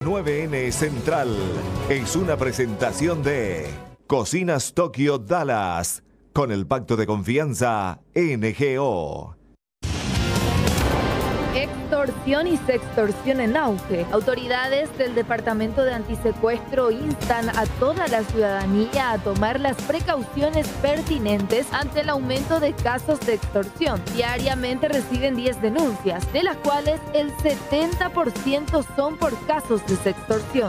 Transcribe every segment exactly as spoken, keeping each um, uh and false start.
nueve ene Central es una presentación de Cocinas Tokio Dallas con el pacto de confianza N G O. Extorsión y sextorsión en auge. Autoridades del Departamento de Antisecuestro instan a toda la ciudadanía a tomar las precauciones pertinentes ante el aumento de casos de extorsión. Diariamente reciben diez denuncias, de las cuales el setenta por ciento son por casos de sextorsión.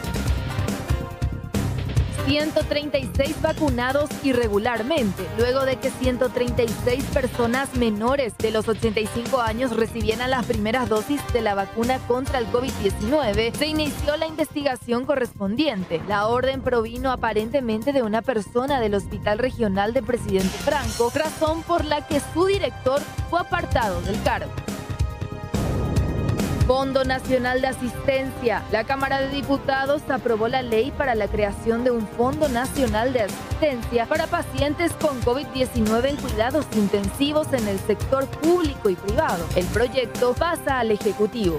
ciento treinta y seis vacunados irregularmente, luego de que ciento treinta y seis personas menores de los ochenta y cinco años recibieran las primeras dosis de la vacuna contra el COVID diecinueve, se inició la investigación correspondiente. La orden provino aparentemente de una persona del Hospital Regional de Presidente Franco, razón por la que su director fue apartado del cargo. Fondo Nacional de Asistencia. La Cámara de Diputados aprobó la ley para la creación de un Fondo Nacional de Asistencia para pacientes con COVID diecinueve en cuidados intensivos en el sector público y privado. El proyecto pasa al Ejecutivo.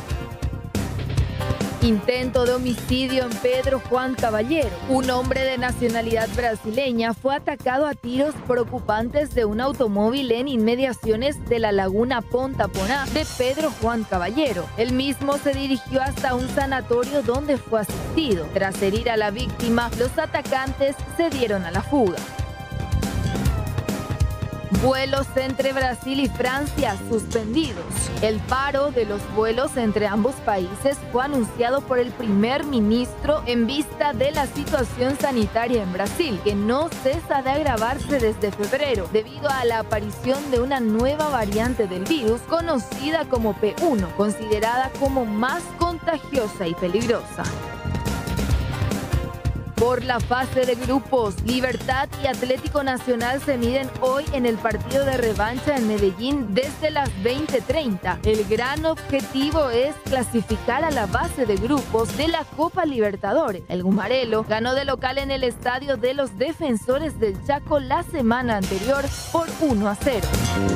Intento de homicidio en Pedro Juan Caballero. Un hombre de nacionalidad brasileña fue atacado a tiros por ocupantes de un automóvil en inmediaciones de la laguna Ponta Poná de Pedro Juan Caballero. El mismo se dirigió hasta un sanatorio donde fue asistido. Tras herir a la víctima, los atacantes se dieron a la fuga. Vuelos entre Brasil y Francia suspendidos. El paro de los vuelos entre ambos países fue anunciado por el primer ministro en vista de la situación sanitaria en Brasil, que no cesa de agravarse desde febrero debido a la aparición de una nueva variante del virus conocida como P uno, considerada como más contagiosa y peligrosa. Por la fase de grupos, Libertad y Atlético Nacional se miden hoy en el partido de revancha en Medellín desde las veinte treinta. El gran objetivo es clasificar a la fase de grupos de la Copa Libertadores. El Gumarelo ganó de local en el estadio de los Defensores del Chaco la semana anterior por uno a cero.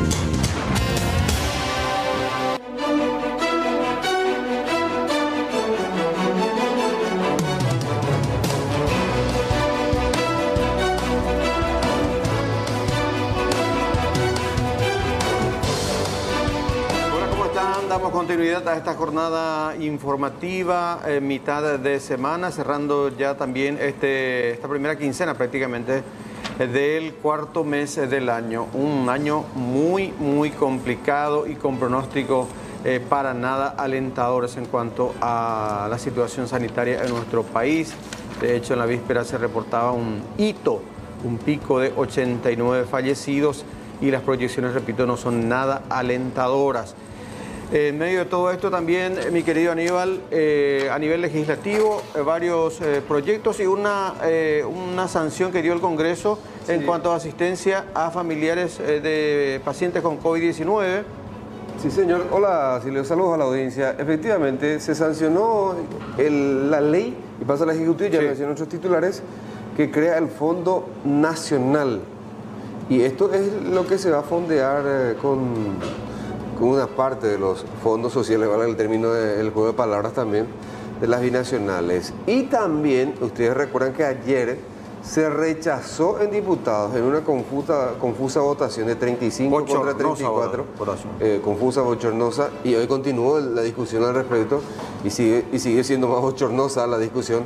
Damos continuidad a esta jornada informativa, eh, mitad de semana, cerrando ya también este, esta primera quincena prácticamente eh, del cuarto mes del año. Un año muy, muy complicado y con pronóstico eh, para nada alentadores en cuanto a la situación sanitaria en nuestro país. De hecho, en la víspera se reportaba un hito, un pico de ochenta y nueve fallecidos y las proyecciones, repito, no son nada alentadoras. En medio de todo esto también, mi querido Aníbal, eh, a nivel legislativo, eh, varios eh, proyectos y una, eh, una sanción que dio el Congreso sí. en cuanto a asistencia a familiares eh, de pacientes con COVID diecinueve. Sí, señor. Hola, Silvio. Saludos a la audiencia. Efectivamente, se sancionó el, la ley, y pasa al Ejecutivo, ya sí. lo decían otros titulares, que crea el Fondo Nacional. Y esto es lo que se va a fondear eh, con... con una parte de los fondos sociales, vale el término del juego de palabras también, de las binacionales. Y también, ustedes recuerdan que ayer se rechazó en diputados en una confusa, confusa votación de treinta y cinco contra treinta y cuatro, eh, confusa, bochornosa, y hoy continuó la discusión al respecto, y sigue, y sigue siendo más bochornosa la discusión,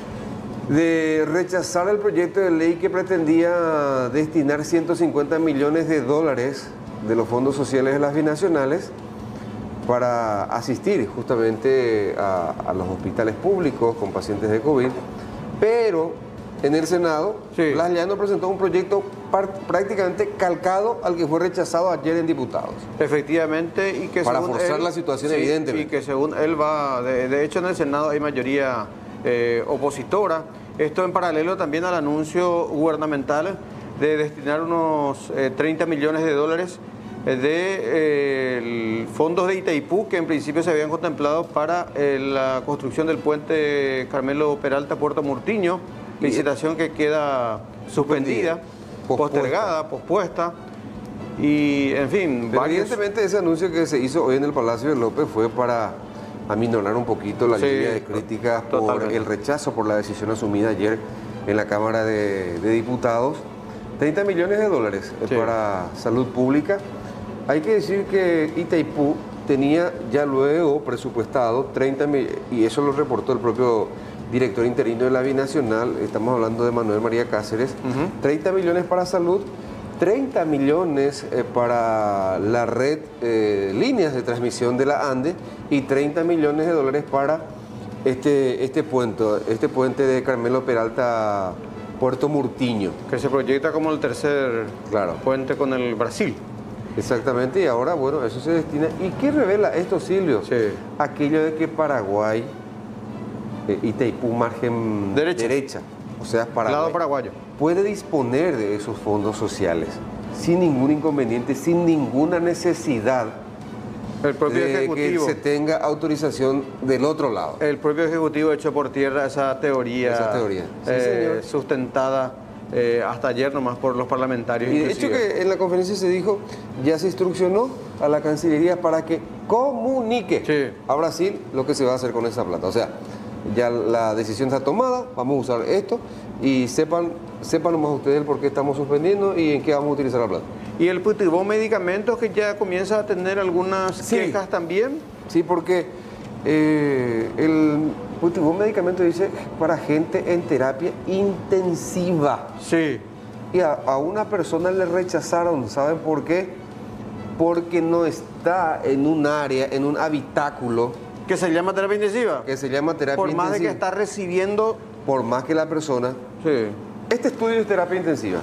de rechazar el proyecto de ley que pretendía destinar ciento cincuenta millones de dólares de los fondos sociales de las binacionales para asistir justamente a, a los hospitales públicos con pacientes de COVID, pero en el Senado, sí. Blas Llano presentó un proyecto prácticamente calcado al que fue rechazado ayer en diputados. Efectivamente, y que para según forzar él, la situación sí, evidentemente. Y que según él va, de, de hecho en el Senado hay mayoría eh, opositora. Esto en paralelo también al anuncio gubernamental de destinar unos eh, treinta millones de dólares de eh, fondos de Itaipú, que en principio se habían contemplado para eh, la construcción del puente Carmelo Peralta Puerto Murtiño, licitación que queda suspendida, postergada, pospuesta, y en fin... Pero varios... evidentemente ese anuncio que se hizo hoy en el Palacio de López fue para aminorar un poquito la Sí, lluvia de críticas por totalmente. el rechazo por la decisión asumida ayer en la Cámara de, de Diputados. treinta millones de dólares Sí. para salud pública. Hay que decir que Itaipú tenía ya luego presupuestado treinta millones, y eso lo reportó el propio director interino de la Binacional, estamos hablando de Manuel María Cáceres, Ujú. treinta millones para salud, treinta millones eh, para la red eh, líneas de transmisión de la ANDE y treinta millones de dólares para este, este puente, este puente de Carmelo Peralta, Puerto Murtiño. Que se proyecta como el tercer Claro. puente con el Brasil. Exactamente, y ahora, bueno, eso se destina. ¿Y qué revela esto, Silvio? Sí. Aquello de que Paraguay, eh, Itaipú, margen Derecha. o sea, Paraguay, Lado paraguayo. puede disponer de esos fondos sociales sin ningún inconveniente, sin ninguna necesidad El propio de Ejecutivo. que se tenga autorización del otro lado. El propio Ejecutivo echó por tierra esa teoría, Esa teoría. Sí, eh, señor. sustentada eh, hasta ayer nomás por los parlamentarios. Y de hecho inclusive. que en la conferencia se dijo, ya se instruccionó a la Cancillería para que comunique Sí. a Brasil lo que se va a hacer con esa plata. O sea, ya la decisión está tomada, vamos a usar esto y sepan, sepan nomás ustedes el por qué estamos suspendiendo y en qué vamos a utilizar la plata. Y el Putibó Medicamentos, que ya comienza a tener algunas Sí. quejas también. Sí, porque eh, el un medicamento dice para gente en terapia intensiva. Sí. Y a, a una persona le rechazaron, ¿saben por qué? Porque no está en un área, en un habitáculo Que se llama terapia intensiva. que se llama terapia Por más de que intensiva. está recibiendo. Por más que la persona... Sí. Este estudio es terapia intensiva.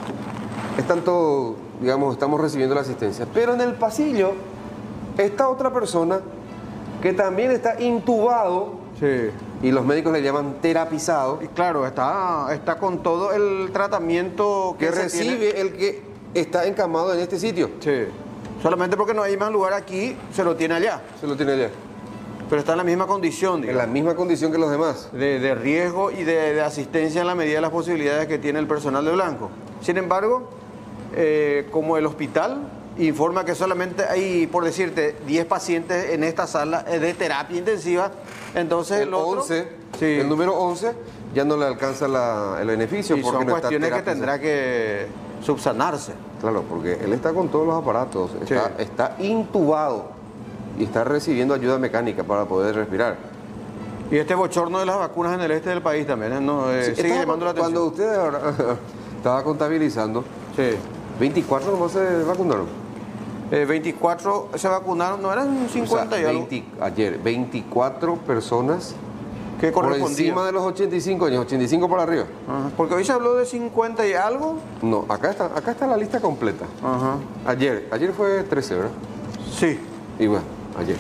Es tanto, digamos, estamos recibiendo la asistencia. Pero en el pasillo está otra persona que también está intubado Sí. y los médicos le llaman terapizado, Y claro, está, está con todo el tratamiento que, que se recibe tiene. el que está encamado en este sitio. Sí. Solamente porque no hay más lugar aquí, se lo tiene allá. Se lo tiene allá. Pero está en la misma condición, En digamos, la misma condición que los demás. de, de riesgo y de, de asistencia en la medida de las posibilidades que tiene el personal de blanco. Sin embargo, eh, como el hospital informa que solamente hay, por decirte, diez pacientes en esta sala eh, de terapia intensiva, entonces el, El otro... once, Sí. el número once ya no le alcanza la- el beneficio Y porque son no está cuestiones que terapizado. tendrá que subsanarse. Claro, porque él está con todos los aparatos, está, Sí. está intubado y está recibiendo ayuda mecánica para poder respirar. Y este bochorno de las vacunas en el este del país también, ¿eh? No, eh, Sí, sigue estaba- llamando la atención. Cuando ustedes ahora estaba contabilizando, Sí. veinticuatro nomás se vacunaron. Eh, veinticuatro se vacunaron, no eran cincuenta O sea, y algo, veinte ayer, veinticuatro personas que por correspondía. encima de los ochenta y cinco años, ochenta y cinco para arriba. Ajá, porque hoy se habló de cincuenta y algo. No, acá está, acá está la lista completa. Ajá. Ayer, ayer fue trece, ¿verdad? Sí. Y bueno, ayer.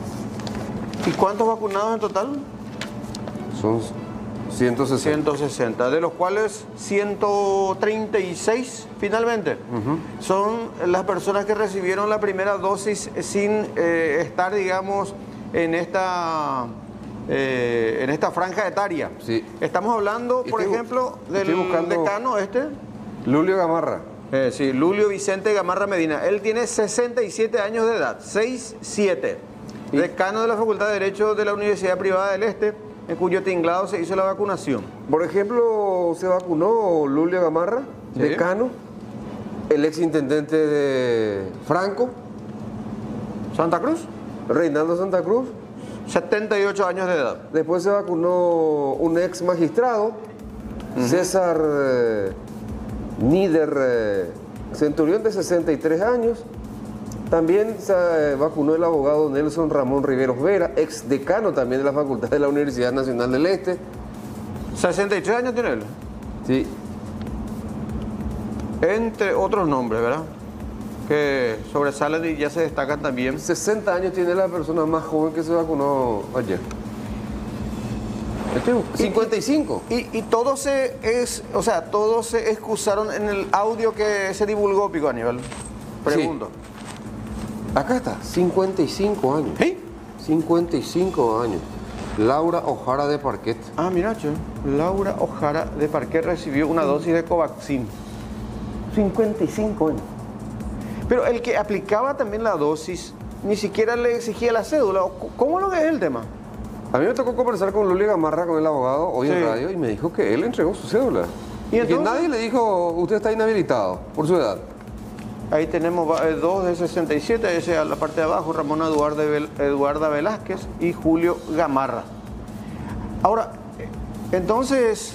¿Y cuántos vacunados en total? Son ciento sesenta. ciento sesenta, de los cuales ciento treinta y seis finalmente son las personas que recibieron la primera dosis sin eh, estar, digamos, en esta, eh, en esta franja etaria. Sí. Estamos hablando, por Estoy bu- ejemplo, del estoy buscando- decano este. Lulio Gamarra. Eh, sí, Lulio Vicente Gamarra Medina. Él tiene sesenta y siete años de edad, seis siete. Y- Decano de la Facultad de Derecho de la Universidad Privada del Este, en cuyo tinglado se hizo la vacunación. Por ejemplo, se vacunó Lulio Gamarra, Sí. decano, el ex intendente de Franco, Santa Cruz, Reinaldo Santa Cruz. setenta y ocho años de edad. Después se vacunó un ex magistrado, César eh, Nieder eh, Centurión, de sesenta y tres años. También se eh, vacunó el abogado Nelson Ramón Riveros Vera, ex decano también de la Facultad de la Universidad Nacional del Este. sesenta y tres años tiene él. Sí, Entre otros nombres, ¿verdad? Que sobresalen y ya se destacan también. sesenta años tiene la persona más joven que se vacunó ayer. Estoy- cincuenta y cinco. Y, y todos se es, o sea, todos se excusaron en el audio que se divulgó, Pico Aníbal. Pregunto. Acá está, cincuenta y cinco años. ¿Sí? cincuenta y cinco años. Laura Ojara de Parquet. Ah, mira, che. Laura Ojara de Parque recibió una dosis de Covaxin. cincuenta y cinco años. Pero el que aplicaba también la dosis ni siquiera le exigía la cédula. ¿Cómo lo que es el tema? A mí me tocó conversar con Luli Gamarra, con el abogado, hoy Sí. en radio, y me dijo que él entregó su cédula. ¿Y Y, entonces? que nadie le dijo, usted está inhabilitado por su edad. Ahí tenemos eh, dos de sesenta y siete, ese a la parte de abajo, Ramón Eduarda, Vel- Eduarda Velázquez y Julio Gamarra. Ahora, eh, entonces,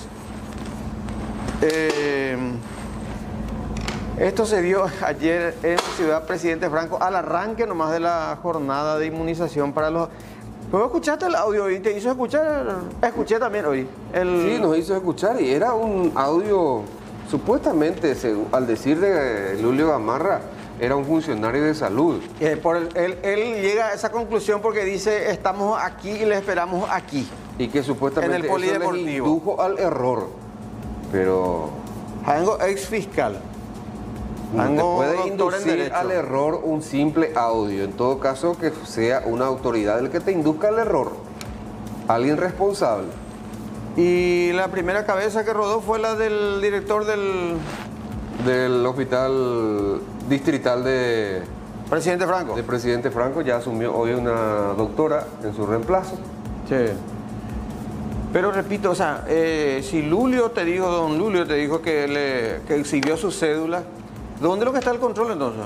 eh, esto se dio ayer en Ciudad Presidente Franco, al arranque nomás de la jornada de inmunización para los... ¿Pero escuchaste el audio y te hizo escuchar? Escuché también hoy. El... Sí, nos hizo escuchar y era un audio, supuestamente, segu- al decir de Julio Gamarra, era un funcionario de salud. Eh, por el- él, él llega a esa conclusión porque dice, estamos aquí y le esperamos aquí. Y que supuestamente En el eso les polideportivo. indujo al error. Pero Hango ex fiscal. no te Hango puede doctor en inducir Derecho. al error un simple audio. En todo caso, que sea una autoridad el que te induzca al error. Alguien responsable. Y la primera cabeza que rodó fue la del director del Del hospital distrital de, presidente Franco. de Presidente Franco, ya asumió hoy una doctora en su reemplazo. Sí. Pero repito, o sea, eh, si Lulio te dijo, don Lulio te dijo que, le, que exhibió su cédula, ¿dónde es lo que está el control entonces?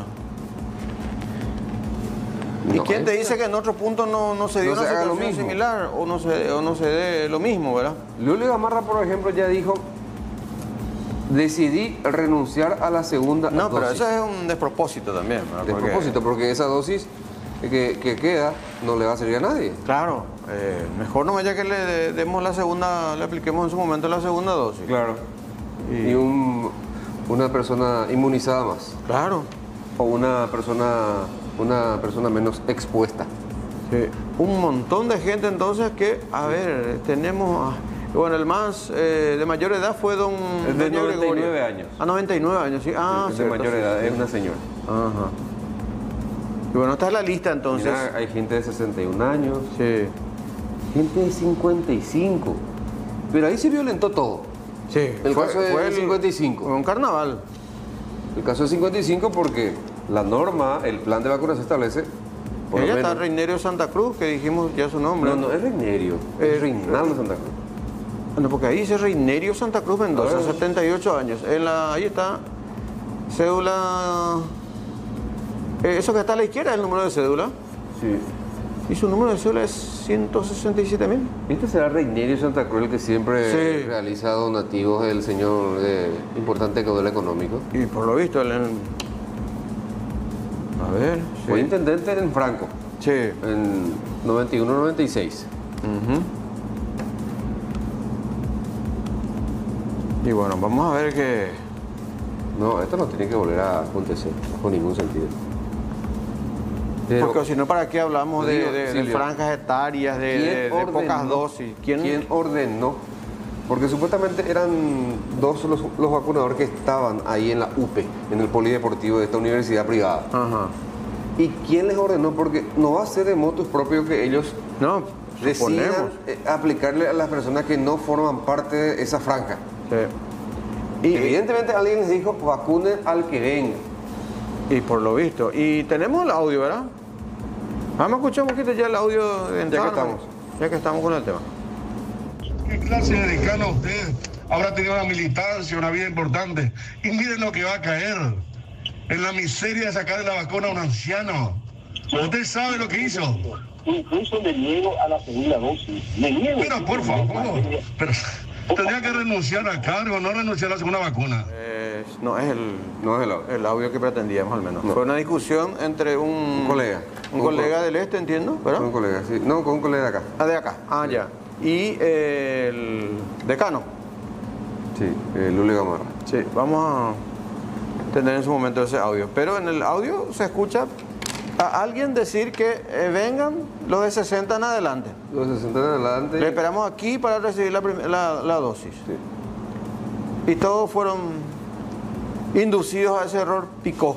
¿Y No, quién te es- dice que en otro punto no, no se dio No una se haga lo situación mismo. similar o no, se, o no se dé lo mismo, ¿verdad? Lulio Gamarra, por ejemplo, ya dijo, decidí renunciar a la segunda No, pero dosis. eso es un despropósito también. ¿verdad? De Porque- propósito, porque esa dosis que, que queda no le va a servir a nadie. Claro, eh, mejor no vaya que le de- demos la segunda, le apliquemos en su momento la segunda dosis. Claro. Y- Y un- una persona inmunizada más. Claro. O una persona, una persona menos expuesta. Sí. Un montón de gente entonces que, a ver, tenemos, a- bueno, el más eh, de mayor edad fue don Es de doña noventa y nueve Gregoria. años. A noventa y nueve años, sí. Ah, Es de cierto, mayor sí, edad, sí. es una señora. Ajá. Y bueno, esta es la lista entonces. Mira, hay gente de sesenta y un años, Sí. gente de cincuenta y cinco. Pero ahí se violentó todo. Sí. El caso del cincuenta y cinco. Fue un carnaval. El caso del cincuenta y cinco porque la norma, el plan de vacunación establece... por lo Ella está menos- Reinerio Santa Cruz, que dijimos ya su nombre. No, no, es Reinerio. Eh, Es Reinaldo Santa Cruz. No, porque ahí dice Reinerio Santa Cruz Mendoza, A ver. setenta y ocho años. En la, ahí está, cédula... eh, eso que está a la izquierda es el número de cédula. Sí. Y su número de cédula es ciento sesenta y siete mil. Este será Reinerio Santa Cruz el que siempre Sí. realiza donativos del señor de importante caudal económico. Y por lo visto, el, el- a ver, Fue sí. intendente en Franco, Sí. en noventa y uno noventa y seis. Ujú. Y bueno, vamos a ver que... No, esto no tiene que volver a acontecer, con ningún sentido. Pero, Porque si no, ¿para qué hablamos de, Silvio, de- de Silvio, franjas etarias, de, ¿quién de- de ordenó? pocas dosis? ¿Quién? ¿Quién ordenó? Porque supuestamente eran dos los, los vacunadores que estaban ahí en la U P E, en el polideportivo de esta universidad privada. Ajá. ¿Y quién les ordenó? Porque no va a ser de motus propios que ellos No, decidan suponemos. eh, aplicarle a las personas que no forman parte de esa franja. Sí. Y Y, evidentemente alguien les dijo, vacunen al que venga. y por lo visto. Y tenemos el audio, ¿verdad? Vamos a escuchar un poquito ya el audio de entrada, estamos. ¿no? Ya que estamos con el tema. ¿Qué clase de decano usted? Habrá tenido una militancia, una vida importante. Y miren lo que va a caer en la miseria de sacar de la vacuna a un anciano. ¿Usted sabe lo que hizo? Incluso me niego a la segunda dosis. Me niego. Pero por favor, pero tendría que renunciar al cargo, no renunciar a la segunda vacuna. Eh, no es el, No es el audio. el audio que pretendíamos, al menos. No. Fue una discusión entre un, Un colega. Un Un colega co- del este, entiendo, Con un ¿verdad? colega, sí. No, con un colega de acá. Ah, de acá. Ah, ya. Y eh, el decano. Sí, eh, Luli Gamarra. Sí, vamos a tener en su momento ese audio. Pero en el audio se escucha a alguien decir que eh, vengan los de sesenta en adelante. Los sesenta en adelante. Le esperamos aquí para recibir la, prim- la- la dosis. Sí. Y todos fueron inducidos a ese error picó.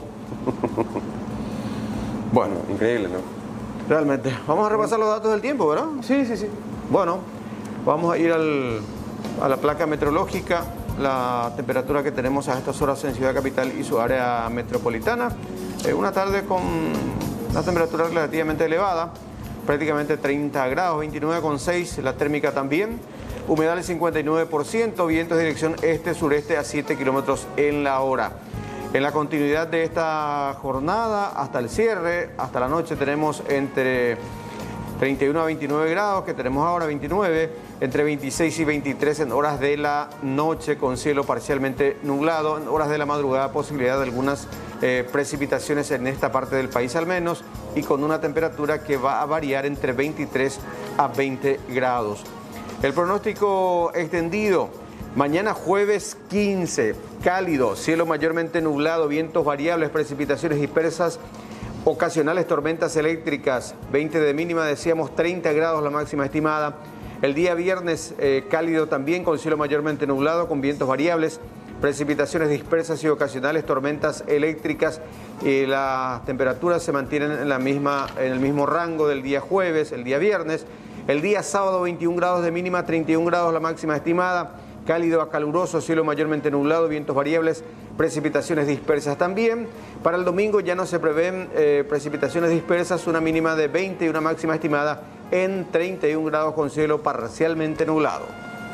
Bueno, Increíble, ¿no? realmente. Vamos a repasar los datos del tiempo, ¿verdad? Sí, sí, sí. Bueno, vamos a ir al- a la placa meteorológica, la temperatura que tenemos a estas horas en Ciudad Capital y su área metropolitana. Eh, una tarde con Una temperatura relativamente elevada, prácticamente treinta grados, veintinueve coma seis, la térmica también. Humedad del cincuenta y nueve por ciento, vientos de dirección este-sureste a siete kilómetros en la hora. En la continuidad de esta jornada, hasta el cierre, hasta la noche, tenemos entre treinta y uno a veintinueve grados, que tenemos ahora veintinueve, entre veintiséis y veintitrés en horas de la noche, con cielo parcialmente nublado. En horas de la madrugada, posibilidad de algunas eh, precipitaciones en esta parte del país al menos, y con una temperatura que va a variar entre veintitrés a veinte grados. El pronóstico extendido: mañana jueves quince, cálido, cielo mayormente nublado, vientos variables, precipitaciones dispersas, ocasionales tormentas eléctricas, veinte de mínima, decíamos treinta grados la máxima estimada. El día viernes eh, cálido también, con cielo mayormente nublado, con vientos variables, precipitaciones dispersas y ocasionales tormentas eléctricas. Y las temperaturas se mantienen en, la misma, en el mismo rango del día jueves, el día viernes. El día sábado veintiún grados de mínima, treinta y un grados la máxima estimada. Cálido a caluroso, cielo mayormente nublado, vientos variables, precipitaciones dispersas también. Para el domingo ya no se prevén eh, precipitaciones dispersas, una mínima de veinte y una máxima estimada en treinta y un grados con cielo parcialmente nublado.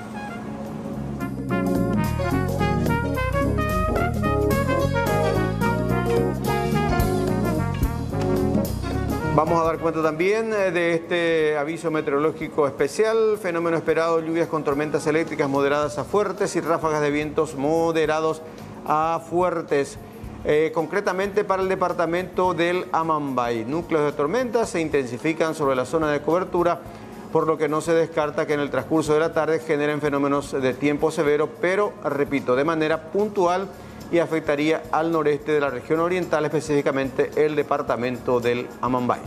Vamos a dar cuenta también de este aviso meteorológico especial. Fenómeno esperado: lluvias con tormentas eléctricas moderadas a fuertes y ráfagas de vientos moderados a fuertes. Eh, concretamente para el departamento del Amambay. Núcleos de tormentas se intensifican sobre la zona de cobertura, por lo que no se descarta que en el transcurso de la tarde generen fenómenos de tiempo severo, pero, repito, de manera puntual, y afectaría al noreste de la región oriental, específicamente el departamento del Amambay.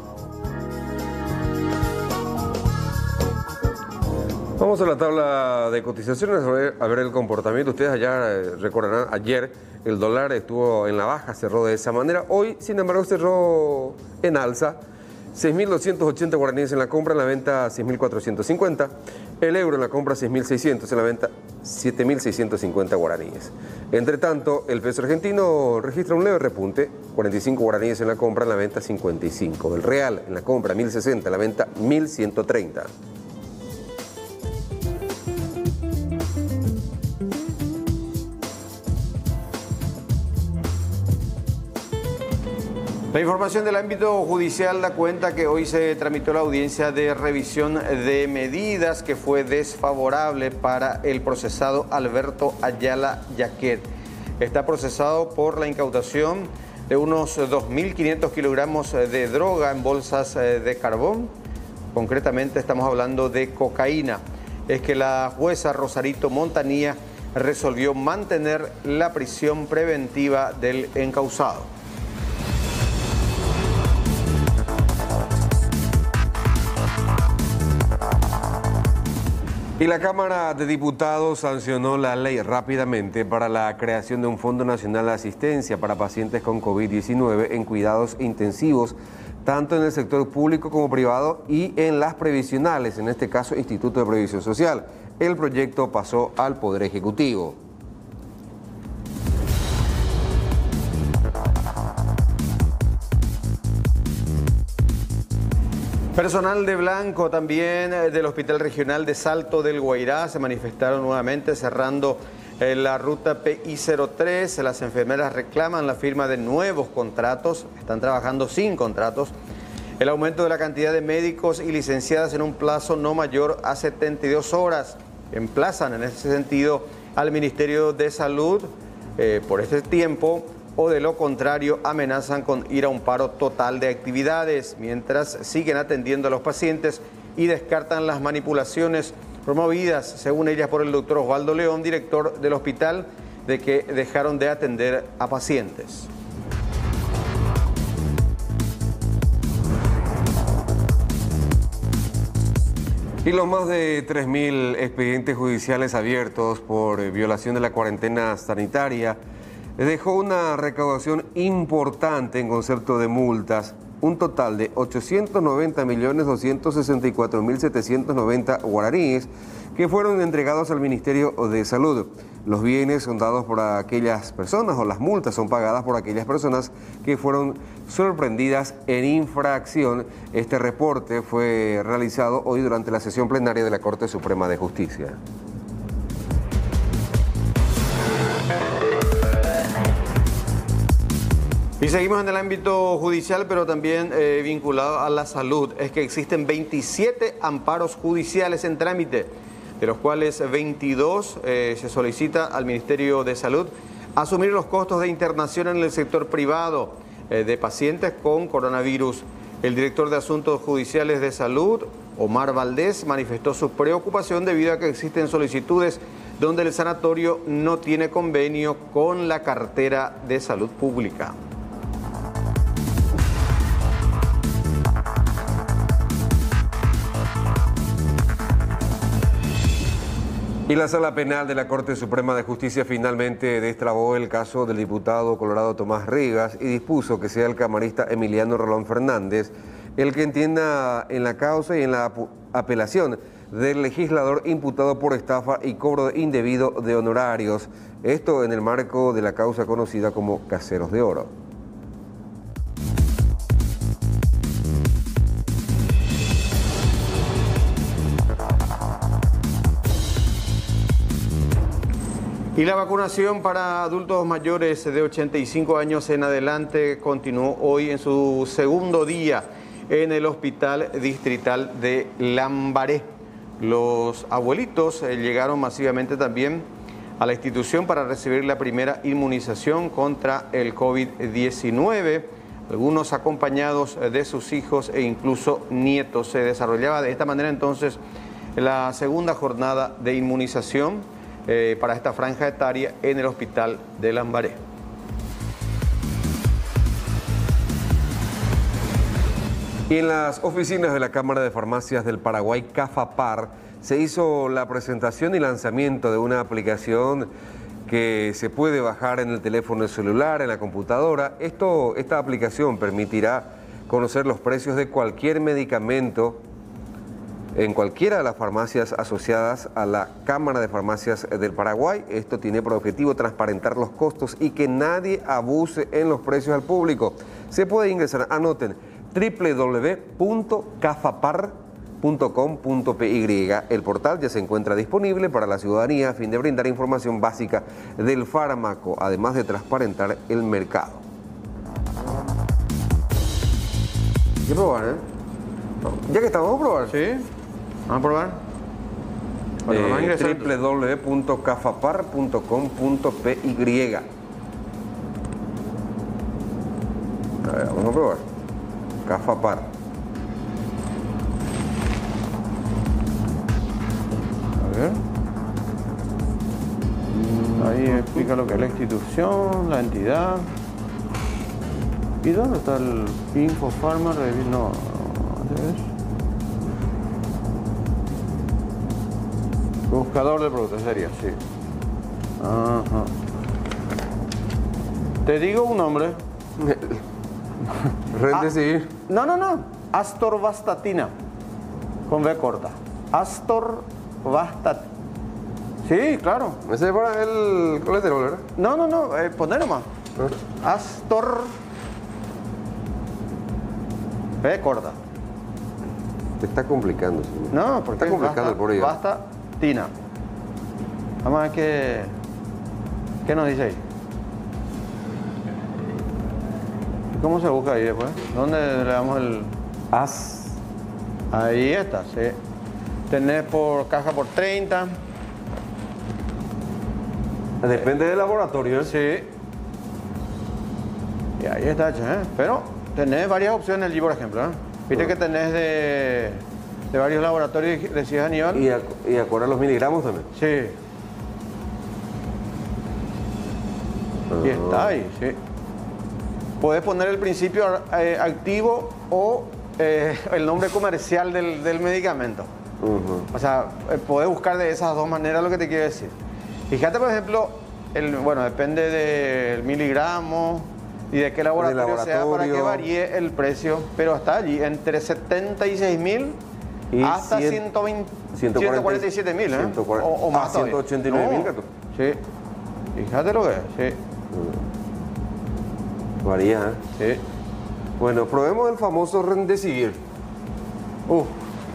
Vamos a la tabla de cotizaciones a ver, a ver el comportamiento. Ustedes allá eh, recordarán, ayer el dólar estuvo en la baja, cerró de esa manera. Hoy, sin embargo, cerró en alza. seis mil doscientos ochenta guaraníes en la compra, en la venta seis mil cuatrocientos cincuenta. El euro en la compra seis mil seiscientos, en la venta siete mil seiscientos cincuenta guaraníes. Entre tanto, el peso argentino registra un leve repunte, cuarenta y cinco guaraníes en la compra, en la venta cincuenta y cinco. El real en la compra mil sesenta, en la venta mil ciento treinta. La información del ámbito judicial da cuenta que hoy se tramitó la audiencia de revisión de medidas que fue desfavorable para el procesado Alberto Ayala Yaquet. Está procesado por la incautación de unos dos mil quinientos kilogramos de droga en bolsas de carbón. Concretamente estamos hablando de cocaína. Es que la jueza Rosarito Montanía resolvió mantener la prisión preventiva del encausado. Y la Cámara de Diputados sancionó la ley rápidamente para la creación de un Fondo Nacional de Asistencia para pacientes con COVID diecinueve en cuidados intensivos, tanto en el sector público como privado y en las previsionales, en este caso Instituto de Previsión Social. El proyecto pasó al Poder Ejecutivo. Personal de blanco también del Hospital Regional de Salto del Guairá se manifestaron nuevamente cerrando la ruta P I cero tres. Las enfermeras reclaman la firma de nuevos contratos, están trabajando sin contratos, el aumento de la cantidad de médicos y licenciadas en un plazo no mayor a setenta y dos horas. Emplazan en ese sentido al Ministerio de Salud eh, por este tiempo, o de lo contrario amenazan con ir a un paro total de actividades, mientras siguen atendiendo a los pacientes y descartan las manipulaciones promovidas, según ellas, por el doctor Osvaldo León, director del hospital, de que dejaron de atender a pacientes. Y los más de tres mil expedientes judiciales abiertos por violación de la cuarentena sanitaria dejó una recaudación importante en concepto de multas, un total de ochocientos noventa millones doscientos sesenta y cuatro mil setecientos noventa guaraníes, que fueron entregados al Ministerio de Salud. Los bienes son dados por aquellas personas, o las multas son pagadas por aquellas personas que fueron sorprendidas en infracción. Este reporte fue realizado hoy durante la sesión plenaria de la Corte Suprema de Justicia. Y seguimos en el ámbito judicial, pero también eh, vinculado a la salud. Es que existen veintisiete amparos judiciales en trámite, de los cuales veintidós eh, se solicita al Ministerio de Salud asumir los costos de internación en el sector privado eh, de pacientes con coronavirus. El director de Asuntos Judiciales de Salud, Omar Valdés, manifestó su preocupación debido a que existen solicitudes donde el sanatorio no tiene convenio con la cartera de salud pública. Y la Sala Penal de la Corte Suprema de Justicia finalmente destrabó el caso del diputado colorado Tomás Rivas y dispuso que sea el camarista Emiliano Rolón Fernández el que entienda en la causa y en la apelación del legislador imputado por estafa y cobro indebido de honorarios. Esto en el marco de la causa conocida como Caseros de Oro. Y la vacunación para adultos mayores de ochenta y cinco años en adelante continuó hoy en su segundo día en el Hospital Distrital de Lambaré. Los abuelitos llegaron masivamente también a la institución para recibir la primera inmunización contra el COVID diecinueve, algunos acompañados de sus hijos e incluso nietos. Se desarrollaba de esta manera entonces la segunda jornada de inmunización Eh, para esta franja etaria en el Hospital de Lambaré. Y en las oficinas de la Cámara de Farmacias del Paraguay, CAFAPAR, se hizo la presentación y lanzamiento de una aplicación que se puede bajar en el teléfono celular, en la computadora. Esto, esta aplicación permitirá conocer los precios de cualquier medicamento en cualquiera de las farmacias asociadas a la Cámara de Farmacias del Paraguay. Esto tiene por objetivo transparentar los costos y que nadie abuse en los precios al público. Se puede ingresar, anoten, doble u doble u doble u punto cafapar punto com punto p y. El portal ya se encuentra disponible para la ciudadanía a fin de brindar información básica del fármaco, además de transparentar el mercado. Hay que probar, ¿eh? Ya que estamos, vamos a probar. Sí. ¿Vamos a probar? Bueno, eh, vamos a ingresar. doble u doble u doble u punto cafapar punto com punto p y. A ver, vamos a probar. Cafapar. A ver. Ahí explica lo que es la institución, la entidad. ¿Y dónde está el Infofarma? No, no. Buscador de productos, sería, sí. Ajá. Te digo un nombre. Rendecir. Ah, no, no, no. Astorvastatina. Con B corta. Astorvastatina. Sí, claro. Ese es para el colesterol, ¿verdad? No, no, no. Eh, poner nomás. Astor. B corta. Te está complicando. Señor. No, porque está complicando el pobre. Basta. Tina. Vamos a ver qué, qué nos dice ahí. ¿Cómo se busca ahí después? ¿Dónde le damos el...? As. Ahí está, sí. Tenés por caja por treinta. Depende del laboratorio, ¿eh? Sí. Y ahí está, ¿eh? Pero tenés varias opciones allí, por ejemplo, ¿eh? Viste que tenés de... de varios laboratorios, decías Aníbal. Y, y acorde a los miligramos también. Sí. Y está ahí, sí. Puedes poner el principio eh, activo o eh, el nombre comercial del, del medicamento. Uh-huh. O sea, eh, podés buscar de esas dos maneras lo que te quiero decir. Fíjate, por ejemplo, el, bueno, depende del miligramo y de qué laboratorio, laboratorio sea para que varíe el precio, pero está allí entre setenta y seis mil Y hasta cien, ciento veinte, ciento ciento cuarenta y siete mil, ¿eh? ciento cuarenta, o, o más ah, todavía. ciento ochenta y nueve mil, No. gato. Sí. Fíjate lo que es, sí. Varía, ¿eh? Sí. Bueno, probemos el famoso Remdesivir. Uf.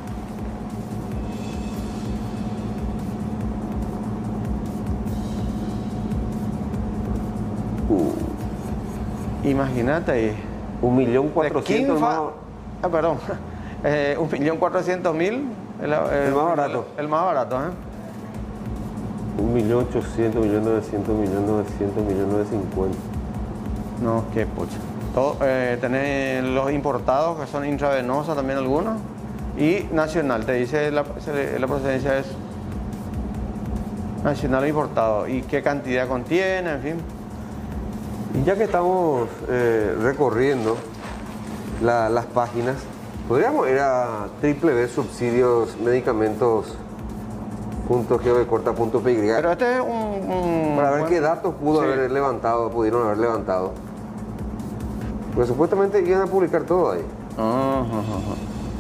Uh, Imagínate ahí. un millón De cuatrocientos Kinfa- más. Ah, perdón. Eh, un millón cuatrocientos mil. El, El más barato. El, más barato, ¿eh? Un millón ochocientos, un millón novecientos, un millón novecientos, un millón novecientos cincuenta. No, qué pucha. Todo, eh, tenés los importados que son intravenosos también algunos. Y nacional, te dice la, la procedencia es nacional o importado. Y qué cantidad contiene, en fin. Y ya que estamos eh, recorriendo la- las páginas, podríamos ir a w w w punto subsidios medicamentos punto gov corta punto p y Pero este es un... un para ver buen- qué datos pudo Sí. haber levantado, pudieron haber levantado. Porque supuestamente iban a publicar todo ahí. Ajá, ajá.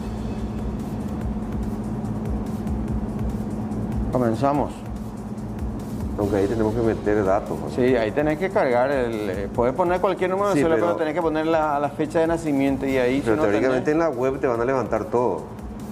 Comenzamos. Aunque ahí tenemos que meter datos, ¿no? Sí, ahí tenés que cargar el... eh, puedes poner cualquier número de Sí, celular, pero- pero tenés que poner la, la fecha de nacimiento y ahí... Pero si no teóricamente tenés- en la web te van a levantar todo.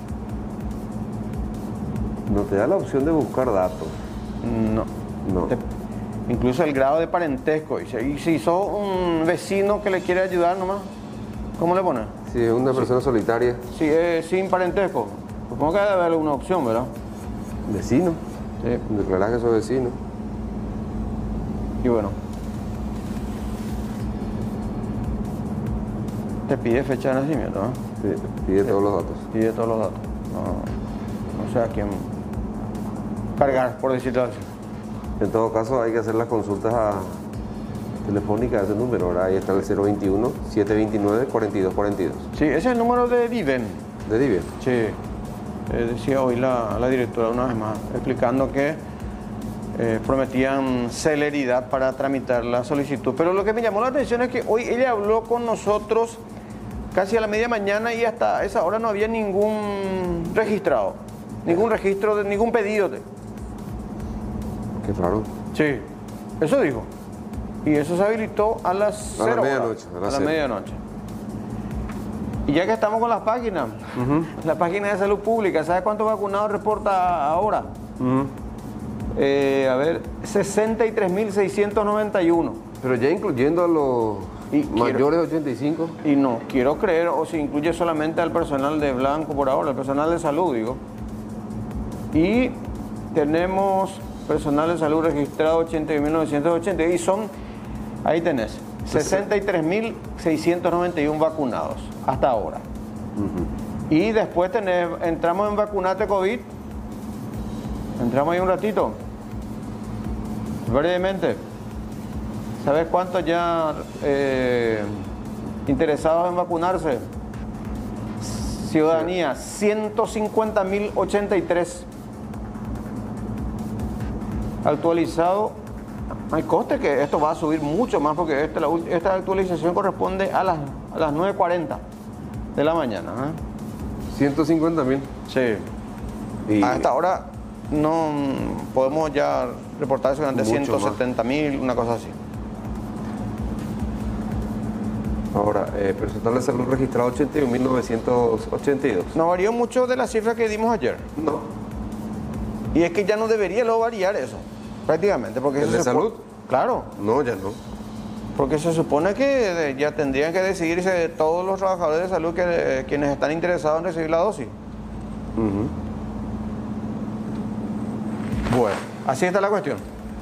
No te da la opción de buscar datos. No. No. Te- incluso el grado de parentesco. Y si, y si sos un vecino que le quiere ayudar nomás, ¿cómo le pones? Si es una persona solitaria, Si es sin parentesco, supongo que debe haber alguna opción, ¿verdad? vecino, Sí. declarás que sos vecino. Y bueno. Te pide fecha de nacimiento, ¿no? Sí, pide todos los datos. Pide todos los datos. No, no sé a quién cargar, por decirlo así. En todo caso, hay que hacer las consultas a telefónicas a ese número. Ahora ahí está el cero veintiuno, setecientos veintinueve, cuarenta y dos cuarenta y dos. Sí, ese es el número de Viven. De Divia. Sí. Eh, decía hoy la, la directora una vez más, explicando que eh, prometían celeridad para tramitar la solicitud. Pero lo que me llamó la atención es que hoy ella habló con nosotros casi a la media mañana y hasta esa hora no había ningún registrado, ningún registro de ningún pedido. De... Qué raro. Sí, eso dijo. Y eso se habilitó a las A la cero horas, medianoche, a A las la cero. medianoche. Y ya que estamos con las páginas, la página de salud pública, ¿sabes cuántos vacunados reporta ahora? Eh, a ver, sesenta y tres mil seiscientos noventa y uno. Pero ya incluyendo a los Y mayores quiero- de ochenta y cinco. Y no, quiero creer, o si incluye solamente al personal de blanco por ahora, el personal de salud, digo. Y tenemos personal de salud registrado ochenta y mil novecientos ochenta y son, ahí tenés, sesenta y tres mil seiscientos noventa y uno vacunados hasta ahora. Y después tenés, entramos en Vacunate COVID, entramos ahí un ratito, brevemente. ¿Sabes cuántos ya eh, interesados en vacunarse? Ciudadanía, ciento cincuenta mil ochenta y tres. Actualizado, hay coste que esto va a subir mucho más porque esta, la ul- esta actualización corresponde a las, a las nueve cuarenta de la mañana. ¿eh? ciento cincuenta mil. Sí. Y A esta hora no mm, podemos ya reportar eso ante Mucho ciento más. setenta mil, una cosa así. ahora, eh, personal de salud registrado ochenta y un mil novecientos ochenta y dos. No varió mucho de la cifra que dimos ayer. No. Y es que ya no debería luego variar eso, prácticamente. Porque ¿El eso de se salud? po- Claro, No, ya no. porque se supone que eh, ya tendrían que decidirse todos los trabajadores de salud que, eh, quienes están interesados en recibir la dosis. Ujú. Bueno, así está la cuestión.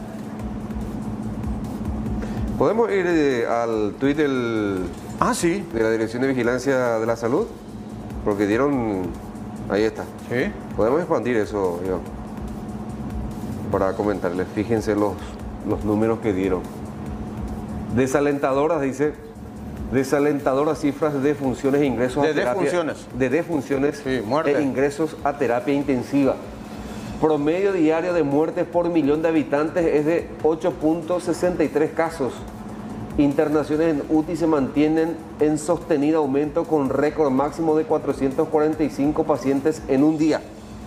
¿Podemos ir eh, al tuit del- Ah, sí. de la Dirección de Vigilancia de la Salud? Porque dieron... Ahí está. Sí. Podemos expandir eso, Iván, para comentarles. Fíjense los, los números que dieron. Desalentadoras, dice, desalentadoras cifras de funciones e ingresos De a terapia. defunciones. De defunciones Sí, muerte. e ingresos a terapia intensiva. Promedio diario de muertes por millón de habitantes es de ocho punto sesenta y tres casos. Internaciones en U T I se mantienen en sostenido aumento con récord máximo de cuatrocientos cuarenta y cinco pacientes en un día.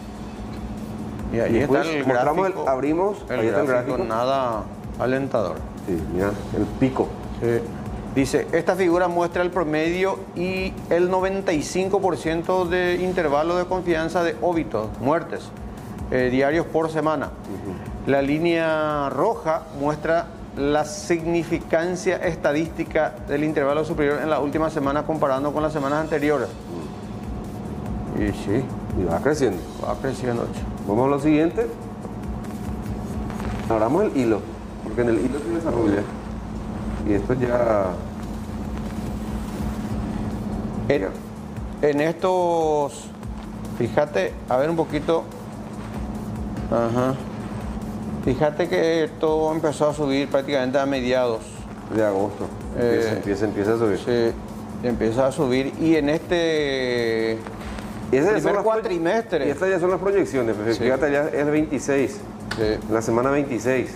Y ahí Y está después el mostramos el- gráfico. abrimos, el ahí está el gráfico, gráfico. nada alentador. Sí, mira, el pico. Sí. Dice, esta figura muestra el promedio y el noventa y cinco por ciento de intervalo de confianza de óbitos, muertes, eh, diarios por semana. La línea roja muestra la significancia estadística del intervalo superior en la última semana comparando con las semanas anteriores. Y sí, Y va creciendo. va creciendo. che. Vamos a lo siguiente. Abramos el hilo, porque en el hilo se desarrolla. Y esto ya... En, en estos, fíjate, a ver un poquito. Ajá. Fíjate que todo empezó a subir prácticamente a mediados. de agosto. Eh, Empieza, empieza, empieza a subir. Se empieza a subir y en este Y esas ya son primer las pro- cuatrimestre. Y estas ya son las proyecciones. Pues, Sí. fíjate, ya es el veintiséis. Sí. En la semana veintiséis.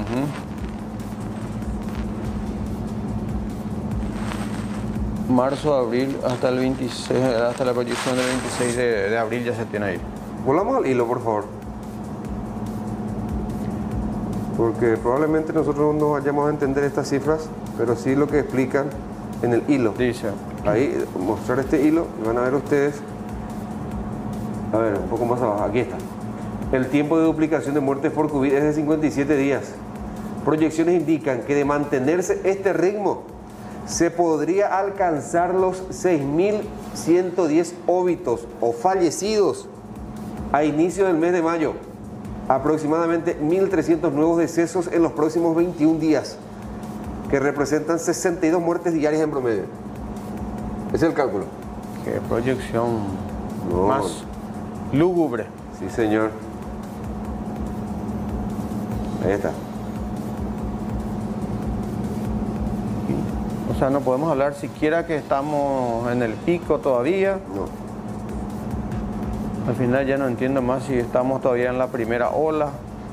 Ujú. Marzo, abril, hasta el veintiséis, hasta la proyección del veintiséis de, de abril ya se tiene ahí. Volvamos al hilo, por favor. Porque probablemente nosotros no vayamos a entender estas cifras, pero sí lo que explican en el hilo. Dice, Ahí, mostrar este hilo, y van a ver ustedes. A ver, un poco más abajo, aquí está. El tiempo de duplicación de muertes por COVID es de cincuenta y siete días. Proyecciones indican que de mantenerse este ritmo, se podría alcanzar los seis mil ciento diez óbitos o fallecidos a inicio del mes de mayo. Aproximadamente mil trescientos nuevos decesos en los próximos veintiún días, que representan sesenta y dos muertes diarias en promedio. Ese es el cálculo. qué proyección No. más lúgubre. Sí, señor. Ahí está. O sea, no podemos hablar siquiera que estamos en el pico todavía. No. Al final ya no entiendo más si estamos todavía en la primera ola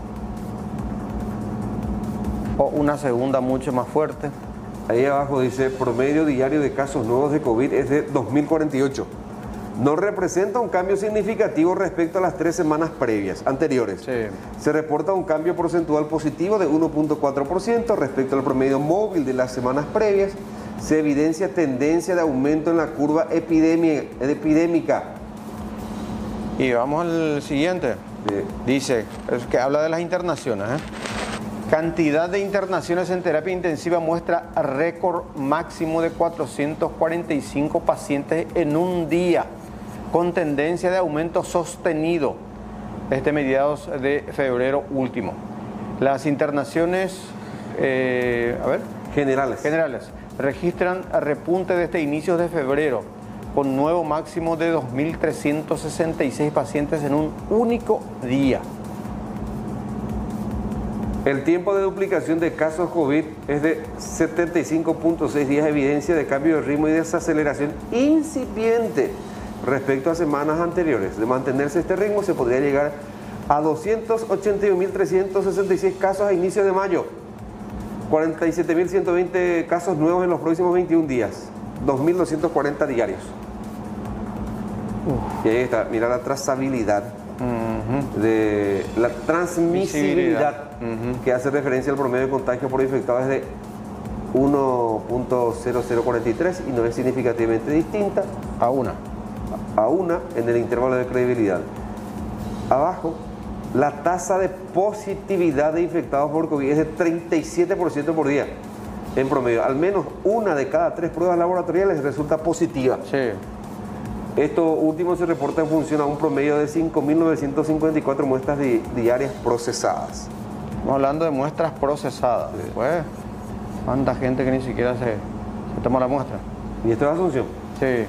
o una segunda mucho más fuerte. Ahí abajo dice, promedio diario de casos nuevos de COVID es de dos mil cuarenta y ocho. No representa un cambio significativo respecto a las tres semanas previas, anteriores. Sí. Se reporta un cambio porcentual positivo de uno punto cuatro por ciento respecto al promedio móvil de las semanas previas. Se evidencia tendencia de aumento en la curva epidemia- epidémica. Y vamos al siguiente. Eh, Dice, es que habla de las internaciones. ¿eh? Cantidad de internaciones en terapia intensiva muestra récord máximo de cuatrocientos cuarenta y cinco pacientes en un día, con tendencia de aumento sostenido desde mediados de febrero último. Las internaciones, eh, a ver, generales. generales registran repunte desde inicios de febrero, con nuevo máximo de dos mil trescientos sesenta y seis pacientes en un único día. El tiempo de duplicación de casos COVID es de setenta y cinco punto seis días, evidencia de cambio de ritmo y desaceleración incipiente respecto a semanas anteriores. De mantenerse este ritmo se podría llegar a doscientos ochenta y un mil trescientos sesenta y seis casos a inicio de mayo, cuarenta y siete mil ciento veinte casos nuevos en los próximos veintiún días, dos mil doscientos cuarenta diarios. Y ahí está, mira la trazabilidad, de la transmisibilidad, que hace referencia al promedio de contagio por infectados es de uno punto cero cero cuarenta y tres y no es significativamente distinta A una. a una en el intervalo de credibilidad. Abajo, la tasa de positividad de infectados por COVID es de treinta y siete por ciento por día en promedio. Al menos una de cada tres pruebas laboratoriales resulta positiva. Sí. Esto último se reporta en función a un promedio de cinco mil novecientos cincuenta y cuatro muestras di- diarias procesadas. Estamos hablando de muestras procesadas. Pues, cuánta gente que ni siquiera se, se toma la muestra. Y esto es Asunción. Sí.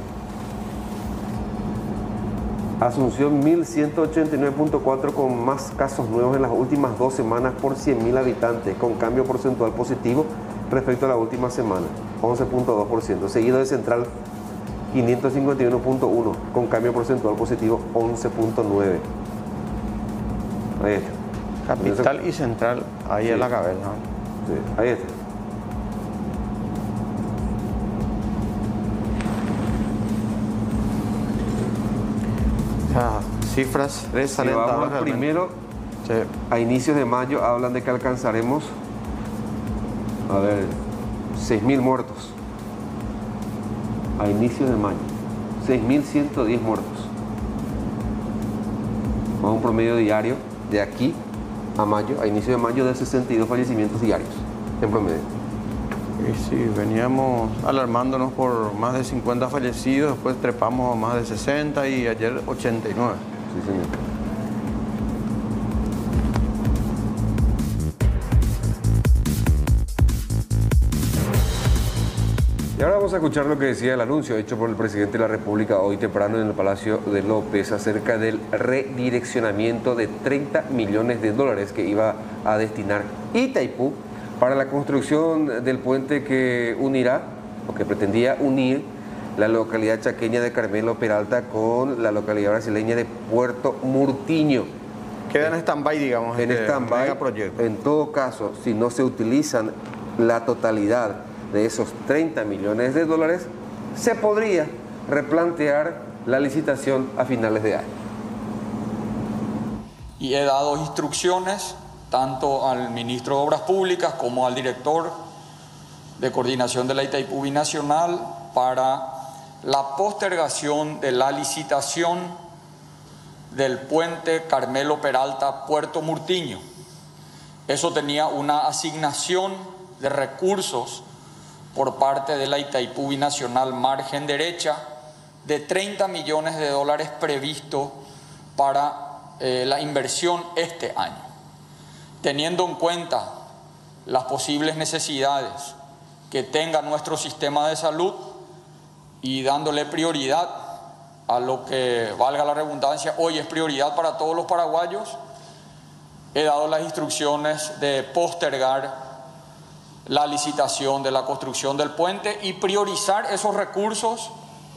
Asunción mil ciento ochenta y nueve punto cuatro con más casos nuevos en las últimas dos semanas por cien mil habitantes, con cambio porcentual positivo respecto a la última semana, once punto dos por ciento. Seguido de Central quinientos cincuenta y uno punto uno con cambio porcentual positivo once punto nueve. Ahí está. Capital y Central, ahí Sí. en la cabeza. Sí, ahí está. Cifras Si desalentadoras vamos realmente. primero, Sí. a inicios de mayo hablan de que alcanzaremos, a ver, seis mil muertos. A inicios de mayo, seis mil ciento diez muertos. Vamos a un promedio diario de aquí a mayo, a inicio de mayo, de sesenta y dos fallecimientos diarios en promedio. Y sí, veníamos alarmándonos por más de cincuenta fallecidos, después trepamos a más de sesenta y ayer ochenta y nueve. Sí, señor. Y ahora vamos a escuchar lo que decía el anuncio hecho por el presidente de la República hoy temprano en el Palacio de López acerca del redireccionamiento de treinta millones de dólares que iba a destinar Itaipú para la construcción del puente que unirá, o que pretendía unir, la localidad chaqueña de Carmelo Peralta con la localidad brasileña de Puerto Murtiño. Queda en stand-by, digamos, En este stand-by, megaproyecto. en todo caso, si no se utilizan la totalidad de esos treinta millones de dólares, se podría replantear la licitación a finales de año. Y he dado instrucciones tanto al ministro de Obras Públicas como al director de coordinación de la Itaipú Binacional para la postergación de la licitación del puente Carmelo Peralta Puerto Murtiño. Eso tenía una asignación de recursos por parte de la Itaipú Binacional Margen Derecha de treinta millones de dólares previsto para eh, la inversión este año. Teniendo en cuenta las posibles necesidades que tenga nuestro sistema de salud y dándole prioridad a lo que, valga la redundancia, hoy es prioridad para todos los paraguayos, he dado las instrucciones de postergar la licitación de la construcción del puente y priorizar esos recursos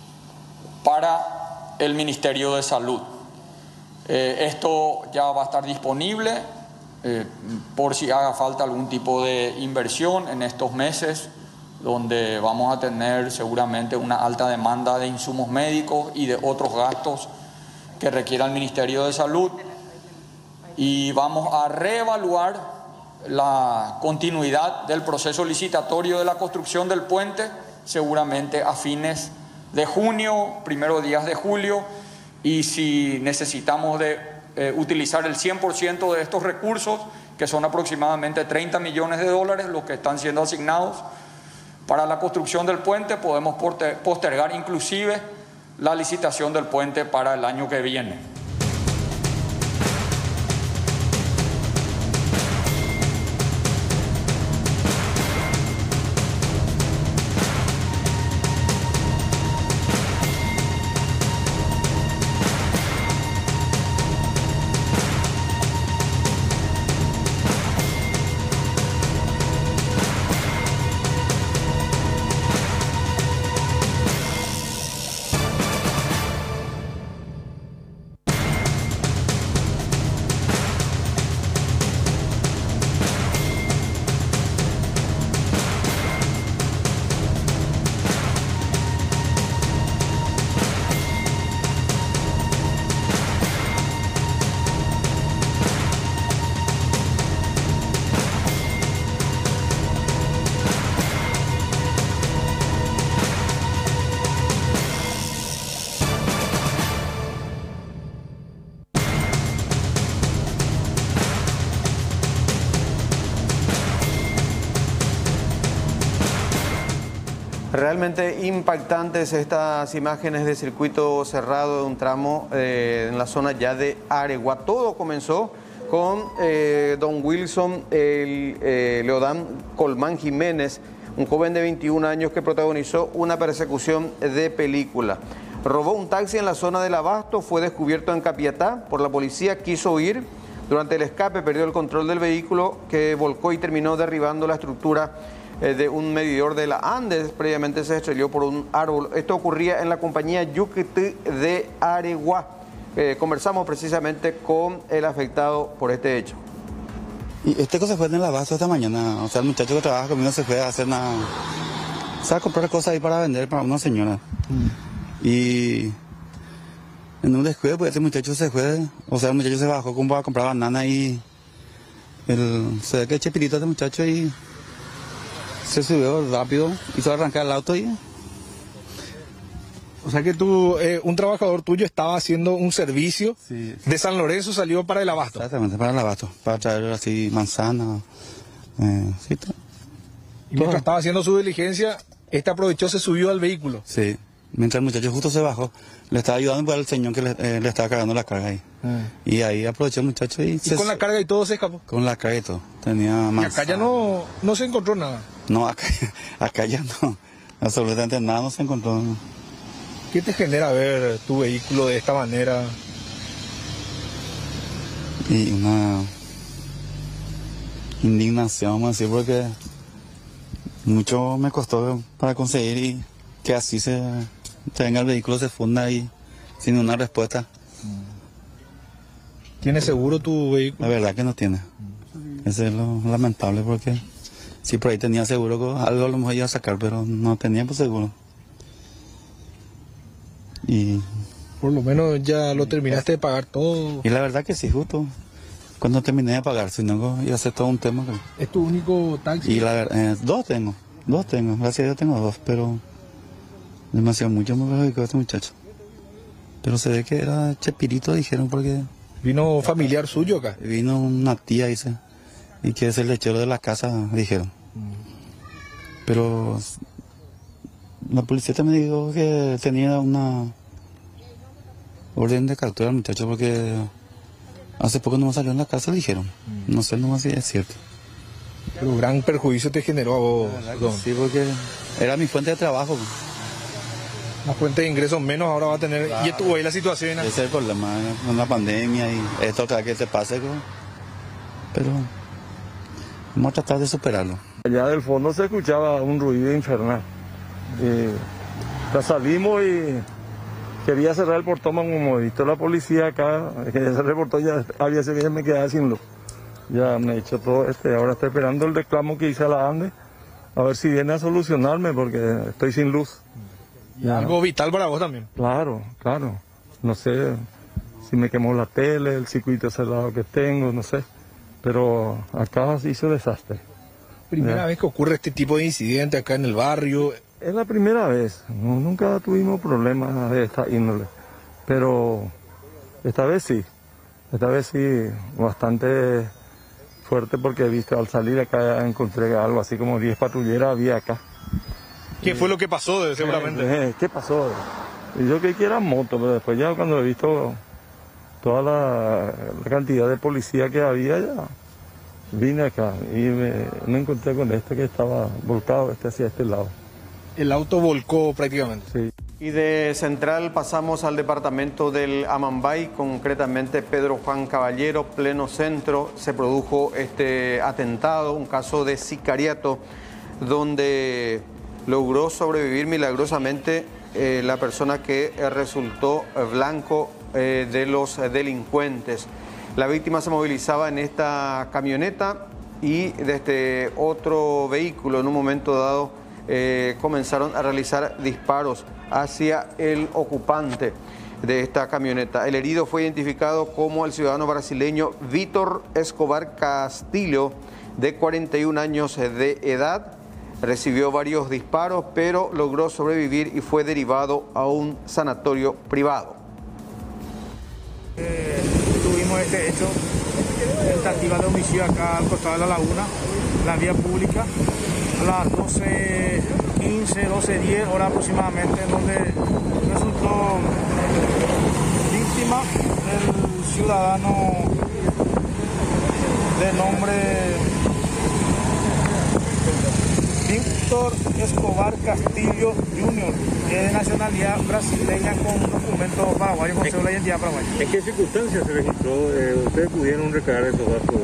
para el Ministerio de Salud. Eh, esto ya va a estar disponible eh, por si haga falta algún tipo de inversión en estos meses, donde vamos a tener seguramente una alta demanda de insumos médicos y de otros gastos que requiera el Ministerio de Salud. Y vamos a reevaluar la continuidad del proceso licitatorio de la construcción del puente, seguramente a fines de junio, primeros días de julio, y si necesitamos de eh, utilizar el cien por ciento de estos recursos, que son aproximadamente treinta millones de dólares, los que están siendo asignados para la construcción del puente, podemos postergar inclusive la licitación del puente para el año que viene. Realmente impactantes estas imágenes de circuito cerrado de un tramo eh, en la zona ya de Areguá. Todo comenzó con eh, don Wilson el, eh, Leodán Colmán Jiménez, un joven de veintiún años que protagonizó una persecución de película. Robó un taxi en la zona del Abasto, fue descubierto en Capiatá por la policía, quiso huir. Durante el escape perdió el control del vehículo que volcó y terminó derribando la estructura de un medidor de la Andes. Previamente se estrelló por un árbol. Esto ocurría en la compañía Yuquití de Areguá. Eh, conversamos precisamente con el afectado por este hecho. Y este cosa fue en el Abasto esta mañana. O sea, el muchacho que trabaja conmigo se fue a hacer una... O sea, a comprar cosas ahí para vender para una señora. Mm. Y En un descuido, pues este muchacho se fue, o sea, el muchacho se bajó como a comprar banana y el, se ve que es chepirito este muchacho y se subió rápido, hizo arrancar el auto y... O sea que tú, eh, un trabajador tuyo estaba haciendo un servicio Sí. de San Lorenzo, salió para el abasto. Exactamente, para el abasto, para traer así manzana, eh, sí, todo. Y mientras estaba haciendo su diligencia, este aprovechó, se subió al vehículo. Sí, mientras el muchacho justo se bajó, le estaba ayudando al señor que le, eh, le estaba cargando la carga ahí. Ah. Y ahí aprovechó el muchacho y... Y se- con la carga y todo se escapó. Con la carga y todo, tenía Y manzana. acá ya no, no se encontró nada. No, acá, acá ya no, absolutamente nada no se encontró. ¿Qué te genera ver tu vehículo de esta manera? Y una indignación, vamos a decir, porque mucho me costó para conseguir y que así se, se venga el vehículo, se funda y sin una respuesta. ¿Tiene seguro tu vehículo? La verdad que no tiene. Eso es lo lamentable porque si por ahí tenía seguro, algo a lo mejor iba a sacar, pero no tenía pues seguro. Y, Por lo menos ya lo terminaste de pagar todo. y la verdad que sí, justo cuando terminé de pagar, si no iba a ser todo un tema. que- ¿Es tu único taxi? Y la ver- eh, dos tengo, dos tengo, gracias a Dios tengo dos, pero demasiado mucho me perjudicó este muchacho. Pero se ve que era chepirito, dijeron, porque ¿Vino familiar suyo acá? vino una tía, dice, y que es el lechero de la casa, dijeron. Pero la policía también dijo que tenía una orden de captura al muchacho porque hace poco no salió en la casa, dijeron. No sé nomás si es cierto. Pero gran perjuicio te generó a vos, don. Sí, porque era mi fuente de trabajo. Una fuente de ingresos menos ahora va a tener. Y estuvo ahí la situación. Ese es el problema, con la pandemia y esto otra vez que te pase, ¿no? Pero vamos a tratar de superarlo. Allá del fondo se escuchaba un ruido infernal. Y ya salimos y quería cerrar el portón, como he visto la policía acá, que ya se reportó, ya había ese que me quedaba sin luz. Ya me he hecho todo este, ahora estoy esperando el reclamo que hice a la ANDE, a ver si viene a solucionarme porque estoy sin luz. Y algo vital para vos también. Claro, claro. No sé si me quemó la tele, el circuito cerrado que tengo, no sé. Pero acá se hizo desastre. Primera Ya. vez que ocurre este tipo de incidente acá en el barrio. Es la primera vez, no- nunca tuvimos problemas de esta índole, pero esta vez sí, esta vez sí, bastante fuerte porque he visto al salir acá encontré algo así como diez patrulleras había acá. ¿Qué fue lo que pasó, seguramente? Eh, ¿Qué pasó? Y yo creí que era moto, pero después ya cuando he visto toda la, la cantidad de policía que había ya vine acá y me, me encontré con este que estaba volcado este hacia este lado. El auto volcó prácticamente. Sí. Y de Central pasamos al departamento del Amambay, concretamente Pedro Juan Caballero, pleno centro. Se produjo este atentado, un caso de sicariato, donde logró sobrevivir milagrosamente eh, la persona que eh, resultó eh, blanco eh, de los eh, delincuentes. La víctima se movilizaba en esta camioneta y desde otro vehículo en un momento dado eh, comenzaron a realizar disparos hacia el ocupante de esta camioneta. El herido fue identificado como el ciudadano brasileño Vítor Escobar Castillo, de cuarenta y un años de edad. Recibió varios disparos, pero logró sobrevivir y fue derivado a un sanatorio privado. Eh, tuvimos este hecho, tentativa de homicidio acá al costado de la laguna, la vía pública, a las doce quince, doce diez horas aproximadamente, donde resultó víctima el ciudadano de nombre Víctor Escobar Castillo junior, que es de nacionalidad brasileña con documentos paraguayos, con cédula de identidad paraguaya. ¿En qué circunstancias se registró? Eh, ¿Ustedes pudieron recabar esos datos?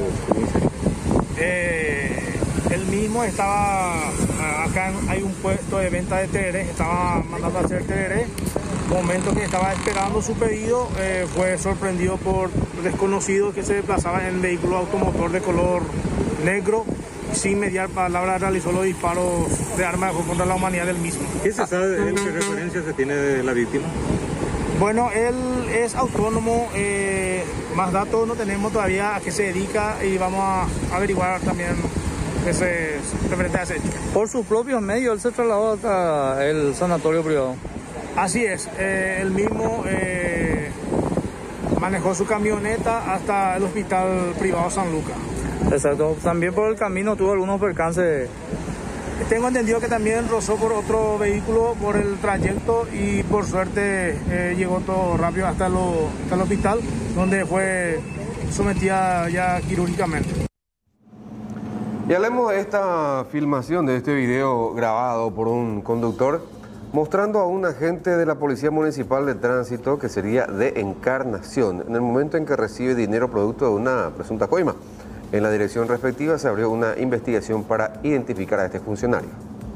Eh, él mismo estaba, acá hay un puesto de venta de tereré, estaba mandando a hacer tereré. Momento que estaba esperando su pedido, eh, fue sorprendido por desconocidos que se desplazaban en el vehículo automotor de color negro. Sin mediar palabra realizó los disparos de arma de fuego contra la humanidad del mismo. ¿Qué se sabe, en qué referencia se tiene de la víctima? Bueno, él es autónomo, eh, más datos no tenemos todavía a qué se dedica y vamos a averiguar también ese referente a ese hecho. Por sus propios medios, él se trasladó hasta el sanatorio privado. Así es, eh, él mismo eh, manejó su camioneta hasta el hospital privado San Lucas. Exacto, también por el camino tuvo algunos percances. Tengo entendido que también rozó por otro vehículo por el trayecto y por suerte eh, llegó todo rápido hasta, lo, hasta el hospital, donde fue sometida ya quirúrgicamente. Y hablemos de esta filmación, de este video grabado por un conductor, mostrando a un agente de la Policía Municipal de Tránsito que sería de Encarnación, en el momento en que recibe dinero producto de una presunta coima. En la dirección respectiva se abrió una investigación para identificar a este funcionario.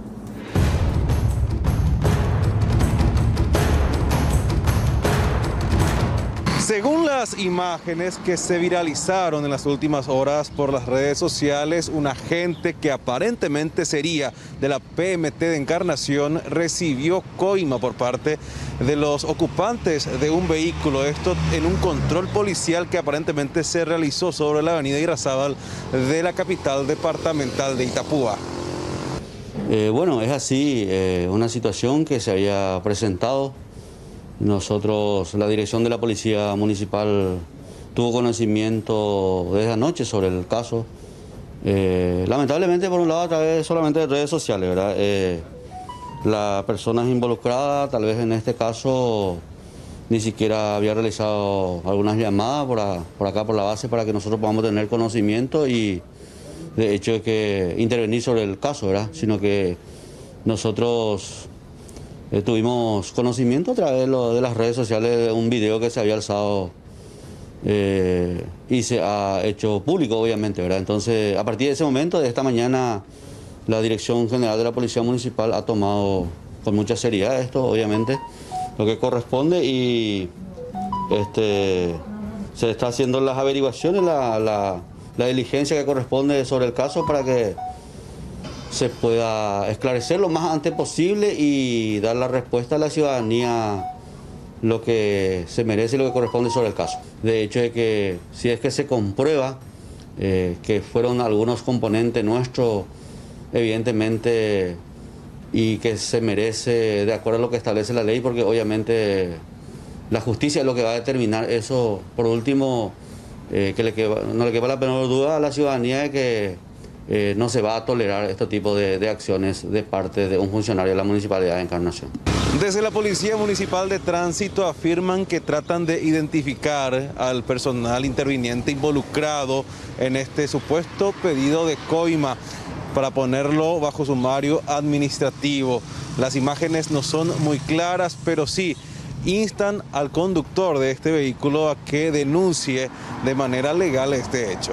Según las imágenes que se viralizaron en las últimas horas por las redes sociales, un agente que aparentemente sería de la P M T de Encarnación recibió coima por parte de los ocupantes de un vehículo. Esto en un control policial que aparentemente se realizó sobre la avenida Irarrázaval de la capital departamental de Itapúa. Eh, bueno, es así, eh, una situación que se había presentado. Nosotros, la dirección de la Policía Municipal tuvo conocimiento desde anoche sobre el caso. Eh, lamentablemente, por un lado, a través solamente de redes sociales, ¿verdad? Eh, las personas involucradas, tal vez en este caso, ni siquiera había realizado algunas llamadas por, a, por acá, por la base, para que nosotros podamos tener conocimiento y, de hecho, de que intervenir sobre el caso, ¿verdad? Sino que nosotros Eh, tuvimos conocimiento a través de, lo, de las redes sociales de un video que se había alzado eh, y se ha hecho público, obviamente, ¿verdad? Entonces, a partir de ese momento, de esta mañana, la Dirección General de la Policía Municipal ha tomado con mucha seriedad esto, obviamente, lo que corresponde y este, se está haciendo las averiguaciones, la, la, la diligencia que corresponde sobre el caso para que se pueda esclarecer lo más antes posible y dar la respuesta a la ciudadanía lo que se merece y lo que corresponde sobre el caso. De hecho, de que si es que se comprueba eh, que fueron algunos componentes nuestros, evidentemente, y que se merece de acuerdo a lo que establece la ley, porque obviamente la justicia es lo que va a determinar eso. Por último, eh, que le quepa, no le quepa la menor duda a la ciudadanía de que Eh, no se va a tolerar este tipo de, de acciones de parte de un funcionario de la Municipalidad de Encarnación. Desde la Policía Municipal de Tránsito afirman que tratan de identificar al personal interviniente involucrado en este supuesto pedido de coima para ponerlo bajo sumario administrativo. Las imágenes no son muy claras, pero sí instan al conductor de este vehículo a que denuncie de manera legal este hecho.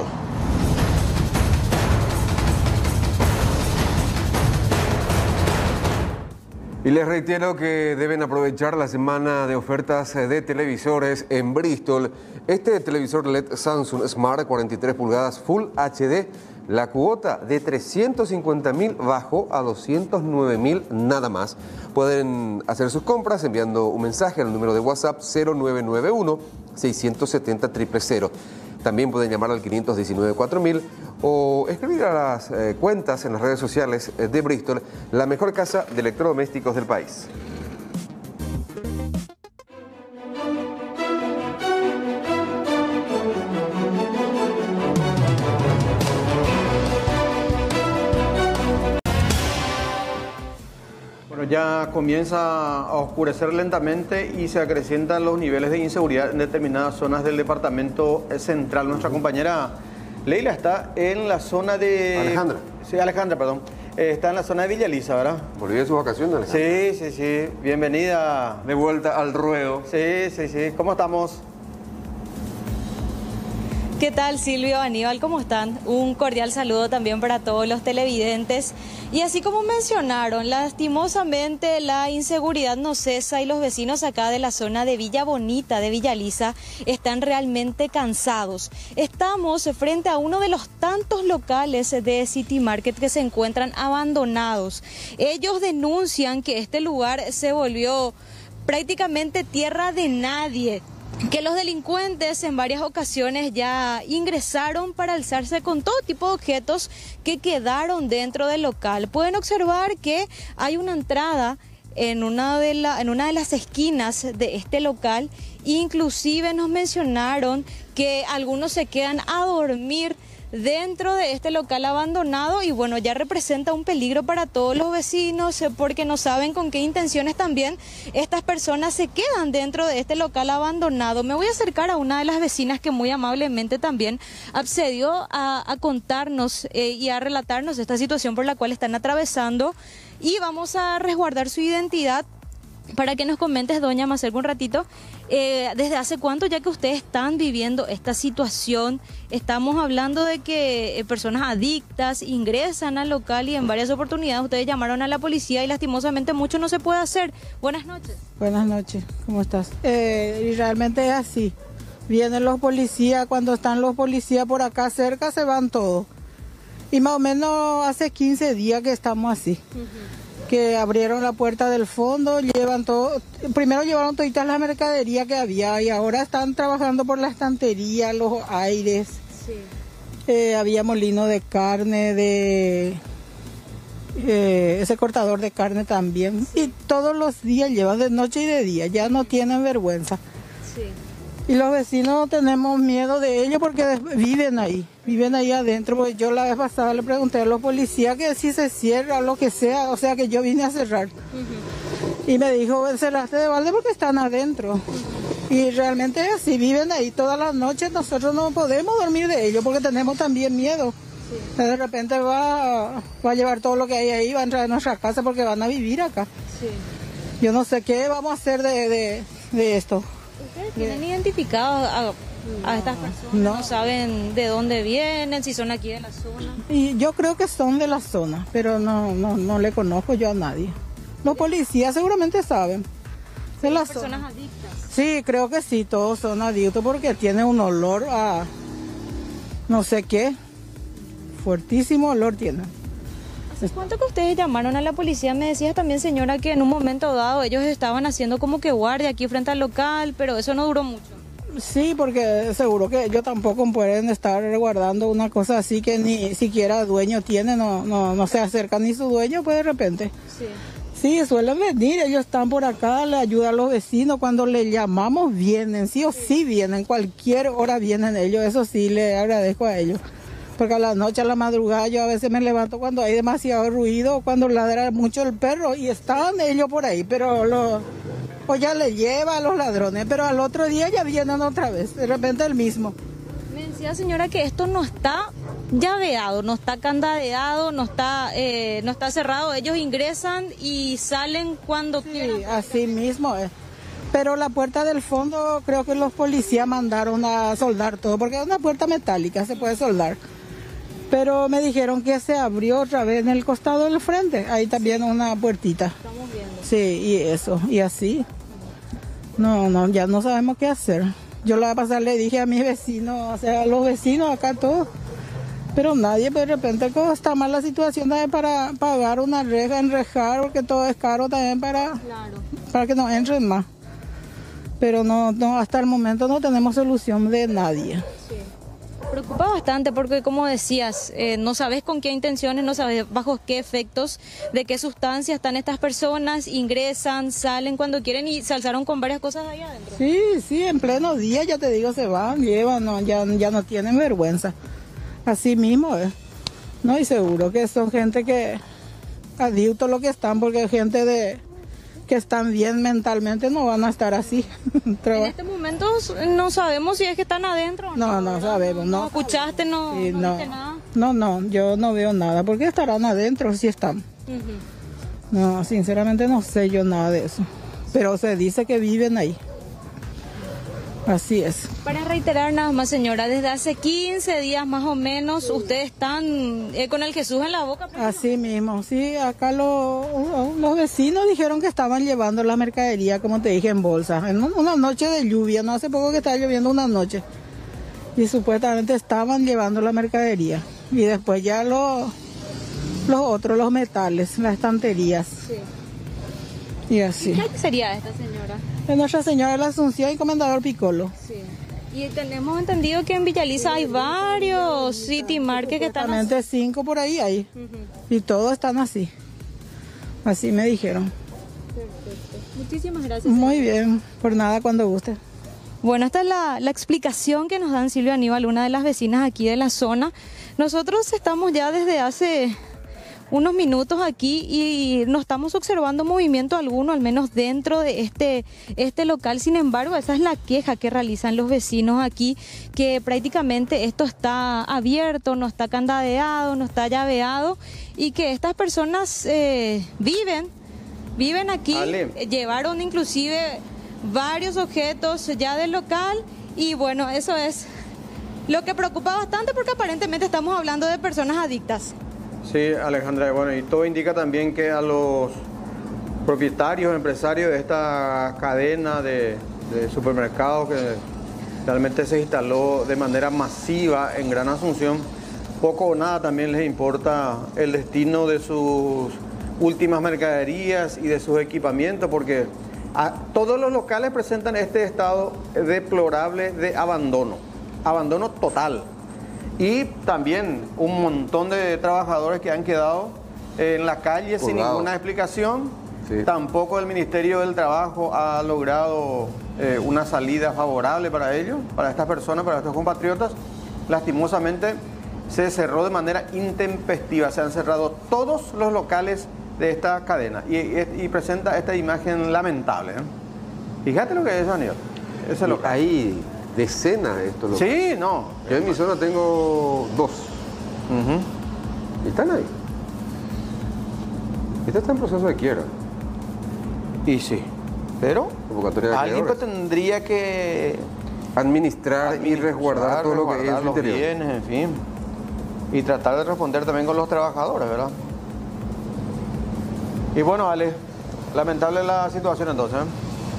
Y les reitero que deben aprovechar la semana de ofertas de televisores en Bristol. Este televisor L E D Samsung Smart cuarenta y tres pulgadas Full H D, la cuota de trescientos cincuenta mil bajó a doscientos nueve mil nada más. Pueden hacer sus compras enviando un mensaje al número de WhatsApp cero nueve nueve uno, seis siete cero, cero cero cero. También pueden llamar al quinientos diecinueve cuatro mil o escribir a las eh, cuentas en las redes sociales de Bristol, la mejor casa de electrodomésticos del país. Bueno, ya comienza a oscurecer lentamente y se acrecientan los niveles de inseguridad en determinadas zonas del departamento central. Nuestra compañera Leila está en la zona de... Alejandra. Sí, Alejandra, perdón. Eh, está en la zona de Villa Elisa, ¿verdad? ¿Volvió de sus vacaciones, Alejandra? Sí, sí, sí. Bienvenida. De vuelta al ruedo. Sí, sí, sí. ¿Cómo estamos? ¿Qué tal, Silvio, Aníbal? ¿Cómo están? Un cordial saludo también para todos los televidentes. Y así como mencionaron, lastimosamente la inseguridad no cesa y los vecinos acá de la zona de Villa Bonita, de Villa Elisa, están realmente cansados. Estamos frente a uno de los tantos locales de City Market que se encuentran abandonados. Ellos denuncian que este lugar se volvió prácticamente tierra de nadie, que los delincuentes en varias ocasiones ya ingresaron para alzarse con todo tipo de objetos que quedaron dentro del local. Pueden observar que hay una entrada en una de, la, en una de las esquinas de este local. Inclusive nos mencionaron que algunos se quedan a dormir dentro de este local abandonado y bueno, ya representa un peligro para todos los vecinos porque no saben con qué intenciones también estas personas se quedan dentro de este local abandonado. Me voy a acercar a una de las vecinas que muy amablemente también accedió a, a contarnos eh, y a relatarnos esta situación por la cual están atravesando y vamos a resguardar su identidad para que nos comentes, doña, me acerco un ratito, eh, ¿desde hace cuánto ya que ustedes están viviendo esta situación? Estamos hablando de que eh, personas adictas ingresan al local y en varias oportunidades ustedes llamaron a la policía y lastimosamente mucho no se puede hacer. Buenas noches. Buenas noches, ¿cómo estás? Eh, y realmente es así, vienen los policías, cuando están los policías por acá cerca se van todos. Y más o menos hace quince días que estamos así. Uh-huh. Que abrieron la puerta del fondo, llevan todo, primero llevaron toditas la mercadería que había y ahora están trabajando por la estantería, los aires, sí. eh, había molino de carne, de eh, ese cortador de carne también, sí. Y todos los días llevan de noche y de día, ya no tienen vergüenza. Sí. Y los vecinos tenemos miedo de ellos porque viven ahí, viven ahí adentro. Porque yo la vez pasada le pregunté a los policías que si se cierra o lo que sea, o sea que yo vine a cerrar. Uh-huh. Y me dijo, cerraste de balde porque están adentro. Uh-huh. Y realmente es así, viven ahí todas las noches, nosotros no podemos dormir de ellos porque tenemos también miedo. Sí. De repente va, va a llevar todo lo que hay ahí, va a entrar a nuestra casa porque van a vivir acá. Sí. Yo no sé qué vamos a hacer de, de, de esto. ¿Ustedes tienen identificado a, a estas personas? No. ¿No saben de dónde vienen, si son aquí de la zona? Y yo creo que son de la zona, pero no, no, no le conozco yo a nadie. Los policías seguramente saben. De ¿Son personas zona. adictas? Sí, creo que sí, todos son adictos porque tiene un olor a no sé qué, fuertísimo olor tiene. ¿Hace cuánto que ustedes llamaron a la policía? Me decías también, señora, que en un momento dado ellos estaban haciendo como que guardia aquí frente al local, pero eso no duró mucho. Sí, porque seguro que ellos tampoco pueden estar guardando una cosa así que ni siquiera dueño tiene, no, no, no se acerca ni su dueño, pues de repente. Sí. Sí, suelen venir, ellos están por acá, le ayudan a los vecinos, cuando les llamamos vienen, sí o sí vienen, cualquier hora vienen ellos, eso sí, le agradezco a ellos. Porque a la noche, a la madrugada, yo a veces me levanto cuando hay demasiado ruido, cuando ladra mucho el perro, y están ellos por ahí, pero lo, o ya le lleva a los ladrones, pero al otro día ya vienen otra vez, de repente el mismo. Me decía, señora, que esto no está llaveado, no está candadeado, no está, eh, no está cerrado, ellos ingresan y salen cuando sí, quieran. Sí, así mismo es. Pero la puerta del fondo creo que los policías mandaron a soldar todo, porque es una puerta metálica, se puede soldar. Pero me dijeron que se abrió otra vez en el costado del frente, ahí también sí. Una puertita. Estamos viendo. Sí, y eso, y así. No, no, ya no sabemos qué hacer. Yo la vez pasada le dije a mis vecinos, o sea, a los vecinos acá todos, pero nadie, de repente como está mal la situación también para pagar una reja, enrejar, porque todo es caro también para, claro. para que no entren más. Pero no, no, hasta el momento no tenemos solución de nadie. Sí. Preocupa bastante porque, como decías, eh, no sabes con qué intenciones, no sabes bajo qué efectos, de qué sustancias están estas personas, ingresan, salen cuando quieren y se alzaron con varias cosas ahí adentro. Sí, sí, en pleno día, ya te digo, se van, llevan, no, ya, ya no tienen vergüenza. Así mismo es. No, y seguro que son gente que, adictos lo que están, porque gente de... que están bien mentalmente no van a estar así. En este momento no sabemos si es que están adentro o no. No, no sabemos. No, ¿No escuchaste? No, sí, no, no viste nada. No, no, yo no veo nada. ¿Por qué estarán adentro si están? Uh-huh. No, sinceramente no sé yo nada de eso. Pero se dice que viven ahí. Así es. Para reiterar nada más, señora, desde hace quince días más o menos, ustedes están eh, con el Jesús en la boca. Así mismo, sí, acá lo, los vecinos dijeron que estaban llevando la mercadería, como te dije, en bolsa, en una noche de lluvia, no hace poco que estaba lloviendo una noche, y supuestamente estaban llevando la mercadería, y después ya lo, los otros, los metales, las estanterías. Sí. Y así. ¿Qué sería esta señora? Es Nuestra Señora de la Asunción y Comendador Piccolo. Sí. Y tenemos entendido que en Villa Elisa hay varios City Market que están así. cinco por ahí hay. Uh-huh. Y todos están así. Así me dijeron. Perfecto. Muchísimas gracias. Muy bien, por nada, cuando guste. Bueno, esta es la, la explicación que nos dan Silvia Aníbal, una de las vecinas aquí de la zona. Nosotros estamos ya desde hace unos minutos aquí y no estamos observando movimiento alguno, al menos dentro de este, este local. Sin embargo, esa es la queja que realizan los vecinos aquí, que prácticamente esto está abierto, no está candadeado, no está llaveado y que estas personas eh, viven, viven aquí, Ale. Llevaron inclusive varios objetos ya del local y bueno, eso es lo que preocupa bastante porque aparentemente estamos hablando de personas adictas. Sí, Alejandra, bueno, y todo indica también que a los propietarios, empresarios de esta cadena de, de supermercados que realmente se instaló de manera masiva en Gran Asunción, poco o nada también les importa el destino de sus últimas mercaderías y de sus equipamientos, porque a, todos los locales presentan este estado deplorable de abandono, abandono total. Y también un montón de trabajadores que han quedado en la calle sin ninguna explicación. Sí. Tampoco el Ministerio del Trabajo ha logrado eh, una salida favorable para ellos, para estas personas, para estos compatriotas. Lastimosamente se cerró de manera intempestiva, se han cerrado todos los locales de esta cadena y, y, y presenta esta imagen lamentable, ¿eh? Fíjate lo que es, Daniel. Ese local. Ahí decenas de estos locales. Sí, no. Yo en mi zona tengo dos. Uh-huh. Y están ahí. Este está en proceso de quiebra. Y sí. Pero alguien pues tendría que administrar, administrar y resguardar todo lo que es el interior. Bienes, en fin. Y tratar de responder también con los trabajadores, ¿verdad? Y bueno, Ale, lamentable la situación entonces, ¿eh?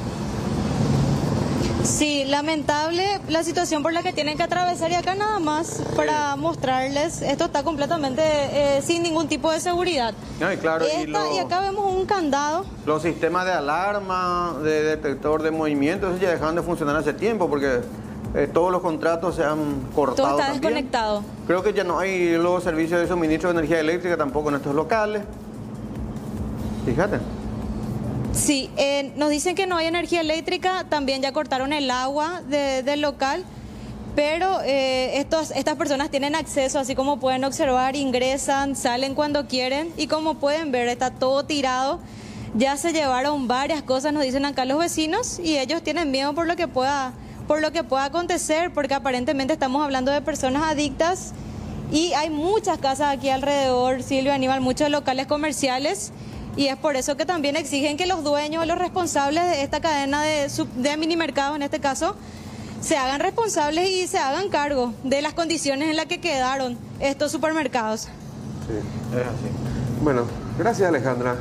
Sí, lamentable la situación por la que tienen que atravesar y acá nada más sí. Para mostrarles, esto está completamente eh, sin ningún tipo de seguridad. No, y, claro, Esta, y, lo, y acá vemos un candado. Los sistemas de alarma, de detector de movimientos, eso ya dejaron de funcionar hace tiempo porque eh, todos los contratos se han cortado. Todo está también. Desconectado. Creo que ya no hay luego servicios de suministro de energía eléctrica tampoco en estos locales. Fíjate. Sí, eh, nos dicen que no hay energía eléctrica, también ya cortaron el agua de, del local, pero eh, estos, estas personas tienen acceso, así como pueden observar, ingresan, salen cuando quieren y como pueden ver está todo tirado, ya se llevaron varias cosas, nos dicen acá los vecinos y ellos tienen miedo por lo que pueda, por lo que pueda acontecer, porque aparentemente estamos hablando de personas adictas y hay muchas casas aquí alrededor, Silvia Aníbal, muchos locales comerciales. Y es por eso que también exigen que los dueños, los responsables de esta cadena de, de mini mercados, en este caso, se hagan responsables y se hagan cargo de las condiciones en las que quedaron estos supermercados. Sí, es así. Bueno, gracias Alejandra.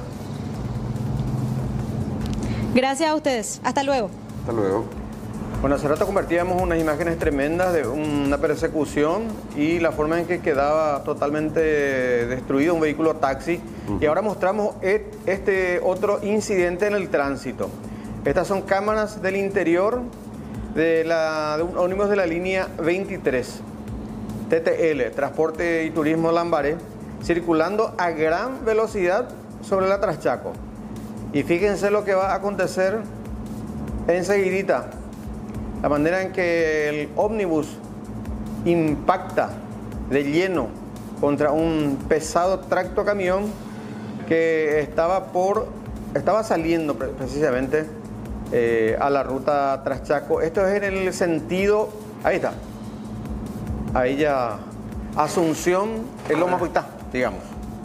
Gracias a ustedes. Hasta luego. Hasta luego. Bueno, hace rato compartíamos unas imágenes tremendas de una persecución y la forma en que quedaba totalmente destruido un vehículo taxi. Uh-huh. Y ahora mostramos este otro incidente en el tránsito. Estas son cámaras del interior de, la, de un ómnibus de la línea veintitrés, T T L, Transporte y Turismo Lambaré, circulando a gran velocidad sobre la Traschaco. Y fíjense lo que va a acontecer enseguidita. La manera en que el ómnibus impacta de lleno contra un pesado tractocamión que estaba por estaba saliendo precisamente eh, a la ruta Traschaco. Esto es en el sentido, ahí está, ahí ya Asunción, el Loma Cuitá, digamos.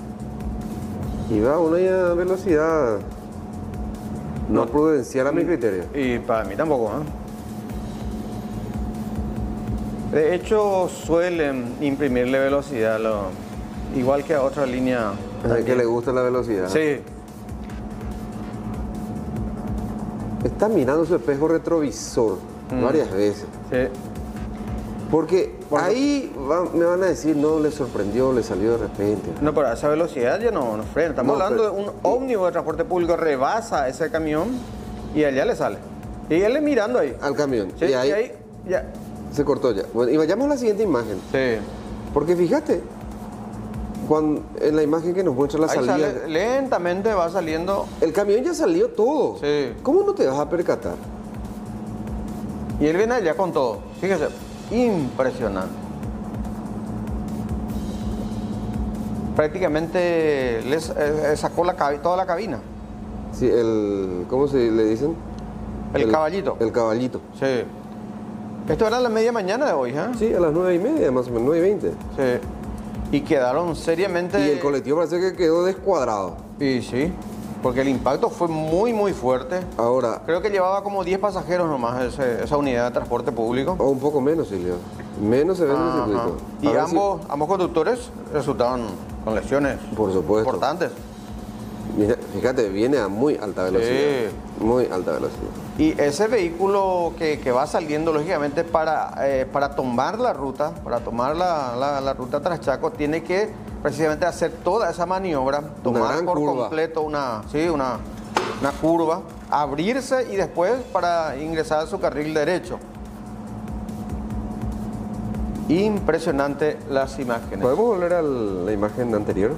Y va a una velocidad no, no prudencial a mi criterio. Y para mí tampoco, ¿eh? De hecho, suelen imprimirle velocidad, lo, igual que a otra línea. ¿A que le gusta la velocidad? Sí. Está mirando su espejo retrovisor mm. varias veces. Sí. Porque ahí va, me van a decir, no, le sorprendió, le salió de repente. No, pero a esa velocidad ya no, no frena. Estamos No, hablando pero- de un ómnibus de transporte público, rebasa ese camión y allá le sale. Y él es mirando ahí. Al camión. Sí, y ahí, y ahí ya. se cortó ya. Bueno, y vayamos a la siguiente imagen. Sí. Porque fíjate, cuando, en la imagen que nos muestra la Ahí salida, sale, lentamente va saliendo. el camión ya salió todo. Sí. ¿Cómo no te vas a percatar? Y él viene allá con todo. Fíjese, impresionante. Prácticamente les eh, sacó la, cabi- toda la cabina. Sí, el, ¿cómo se le dicen? El caballito. El caballito. Sí. Esto era la media mañana de hoy, ¿eh? Sí, a las nueve y media, más o menos, nueve y veinte. Sí. Y quedaron seriamente... Y el colectivo parece que quedó descuadrado. Y sí, porque el impacto fue muy, muy fuerte. Ahora... Creo que llevaba como diez pasajeros nomás ese- esa unidad de transporte público. O un poco menos, Silvio. Menos se ve en el Ajá. circuito. Y A ver ambos, ambos conductores resultaron con lesiones si- por supuesto. importantes. Mira, fíjate, viene a muy alta velocidad. Sí. Muy alta velocidad. Y ese vehículo que, que va saliendo, lógicamente, para, eh, para tomar la ruta, para tomar la, la- la ruta tras Chaco, tiene que precisamente hacer toda esa maniobra, tomar gran por curva. completo una, sí, una, una curva, abrirse y después para ingresar a su carril derecho. Impresionante las imágenes. ¿Podemos volver a la imagen anterior?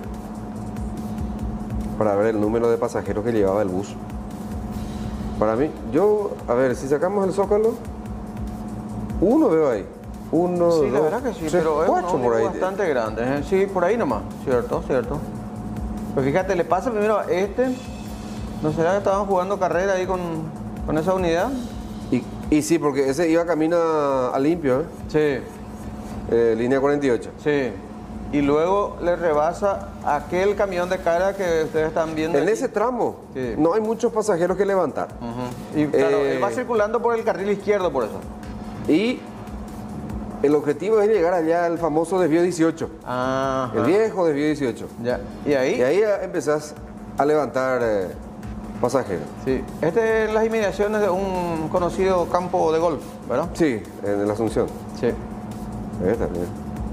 Para ver el número de pasajeros que llevaba el bus. Para mí, yo, a ver, si sacamos el Zócalo, uno veo ahí. Uno, Sí, dos, la verdad que sí, tres, pero es un cuatro por ómnibus ahí. bastante grande. ¿eh? Sí, por ahí nomás, cierto, cierto. Pues fíjate, le pasa primero a este. ¿No será que estaban jugando carrera ahí con, con esa unidad? Y, y sí, porque ese iba camino a, a limpio, ¿eh? Sí. Eh, línea cuarenta y ocho. Sí. Y luego le rebasa aquel camión de carga que ustedes están viendo. En allí. ese tramo Sí. no hay muchos pasajeros que levantar. Ujú. Y claro, Eh, él va circulando por el carril izquierdo por eso. Y el objetivo es llegar allá al famoso desvío dieciocho. Ajá. El viejo desvío dieciocho. Ya. ¿Y ahí? Y ahí ya empezás a levantar eh, pasajeros. Sí. Este es las inmediaciones de un conocido campo de golf, ¿verdad? Sí, en la Asunción. Sí. Ahí está, mira.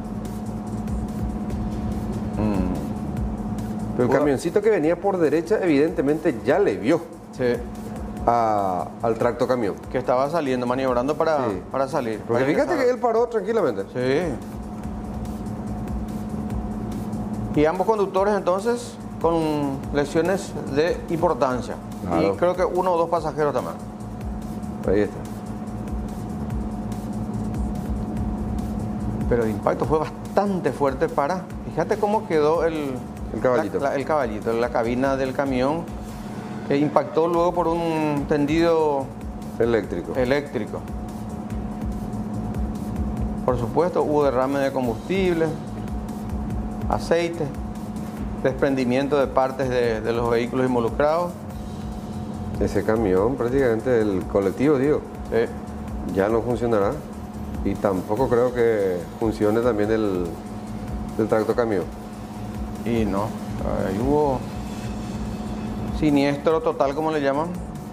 Pero el Pura- camioncito que venía por derecha evidentemente ya le vio Sí. a- al tracto camión. Que estaba saliendo, maniobrando para, Sí. para salir. Porque para fíjate ingresar. que él paró tranquilamente. Sí. Y ambos conductores entonces con lesiones de importancia. Claro. Y creo que uno o dos pasajeros también. Ahí está. Pero el impacto fue bastante fuerte para... Fíjate cómo quedó el... El caballito. la- la- el caballito, la cabina del camión, que impactó luego por un tendido Eléctrico. eléctrico. Por supuesto, hubo derrame de combustible, aceite, desprendimiento de partes de, de los vehículos involucrados. Ese camión, prácticamente el colectivo, digo, Sí. ya no funcionará. Y tampoco creo que funcione también el, el tracto camión. Y no, ahí hubo siniestro total, como le llaman.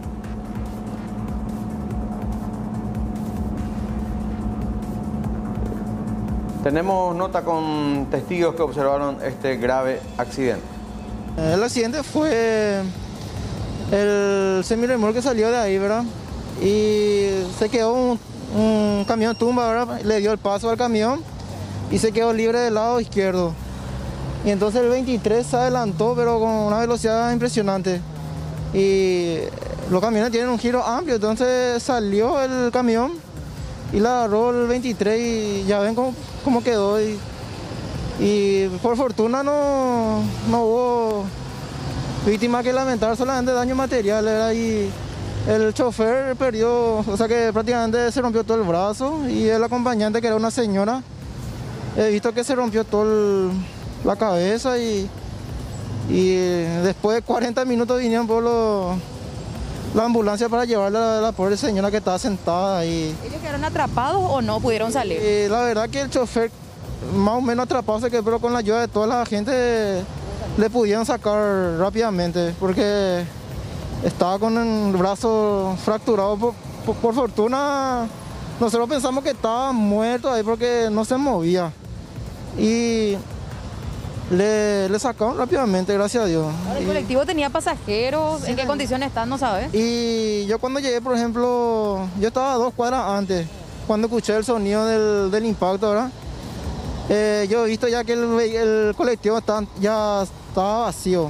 Tenemos nota con testigos que observaron este grave accidente. El accidente fue el semirremolque que salió de ahí, ¿verdad? Y se quedó un, un camión tumba, ¿verdad? Le dio el paso al camión y se quedó libre del lado izquierdo. Y entonces el veintitrés se adelantó, pero con una velocidad impresionante. Y los camiones tienen un giro amplio, entonces salió el camión y la agarró el veintitrés y ya ven cómo, cómo quedó. Y, y por fortuna no, no hubo víctima que lamentar, solamente daño material. Era y el chofer perdió, o sea que prácticamente se rompió todo el brazo y el acompañante, que era una señora, he visto que se rompió toda la cabeza y, y después de cuarenta minutos vinieron por los, la ambulancia para llevarla a la pobre señora que estaba sentada ahí. ¿Ellos quedaron atrapados o no pudieron salir? Y la verdad que el chofer más o menos atrapado se quedó, pero con la ayuda de toda la gente le pudieron sacar rápidamente porque estaba con el brazo fracturado. Por, por, por fortuna nosotros pensamos que estaba muerto ahí porque no se movía. Y le, le sacaron rápidamente, gracias a Dios. Ahora, ¿el y, colectivo tenía pasajeros? Sí, ¿En qué condiciones están? No sabes. Y yo cuando llegué, por ejemplo, yo estaba a dos cuadras antes, cuando escuché el sonido del, del impacto, ¿verdad? Eh, yo he visto ya que el, el colectivo está, ya estaba vacío.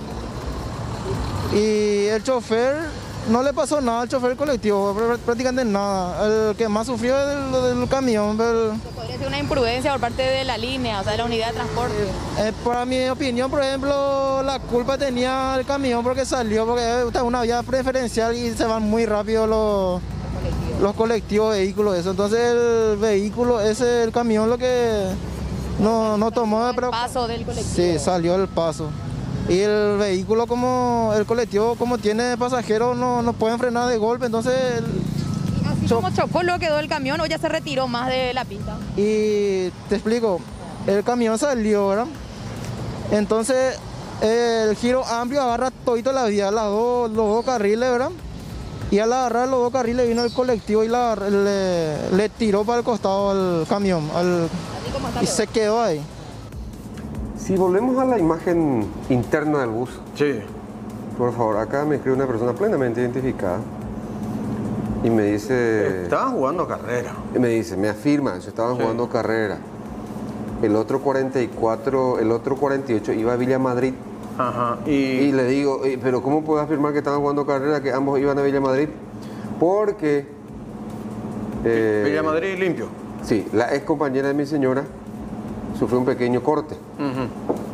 Y el chofer, no le pasó nada al chofer del colectivo, prácticamente nada. El que más sufrió es el del camión. El... Podría ser una imprudencia por parte de la línea, o sea, de la unidad de transporte. Eh, para mi opinión, por ejemplo, la culpa tenía el camión porque salió, porque es una vía preferencial y se van muy rápido los, los colectivos, vehículos, eso. Entonces el vehículo, ese, el camión, lo que no, no tomó... El paso del colectivo. Sí, salió el paso. Y el vehículo, como el colectivo, como tiene pasajeros, no, no pueden frenar de golpe, entonces... El... ¿Así cho como chocó luego quedó el camión o ya se retiró más de la pista? Y te explico, el camión salió, ¿verdad? Entonces el giro amplio agarra todito la vía, las dos, los dos carriles, ¿verdad? Y al agarrar los dos carriles vino el colectivo y la, le, le tiró para el costado al camión al, y se quedó ahí. Si volvemos a la imagen interna del bus. Sí. Por favor, acá me escribe una persona plenamente identificada y me dice... Estaban jugando carrera. Y me dice, me afirma, eso estaban sí. jugando carrera. El otro cuarenta y cuatro, el otro cuarenta y ocho iba a Villa Madrid. Ajá. Y, y le digo, pero ¿cómo puedo afirmar que estaban jugando carrera, que ambos iban a Villa Madrid? Porque... Eh, Villa Madrid limpio. Sí, la ex compañera de mi señora sufrió un pequeño corte. Uh-huh.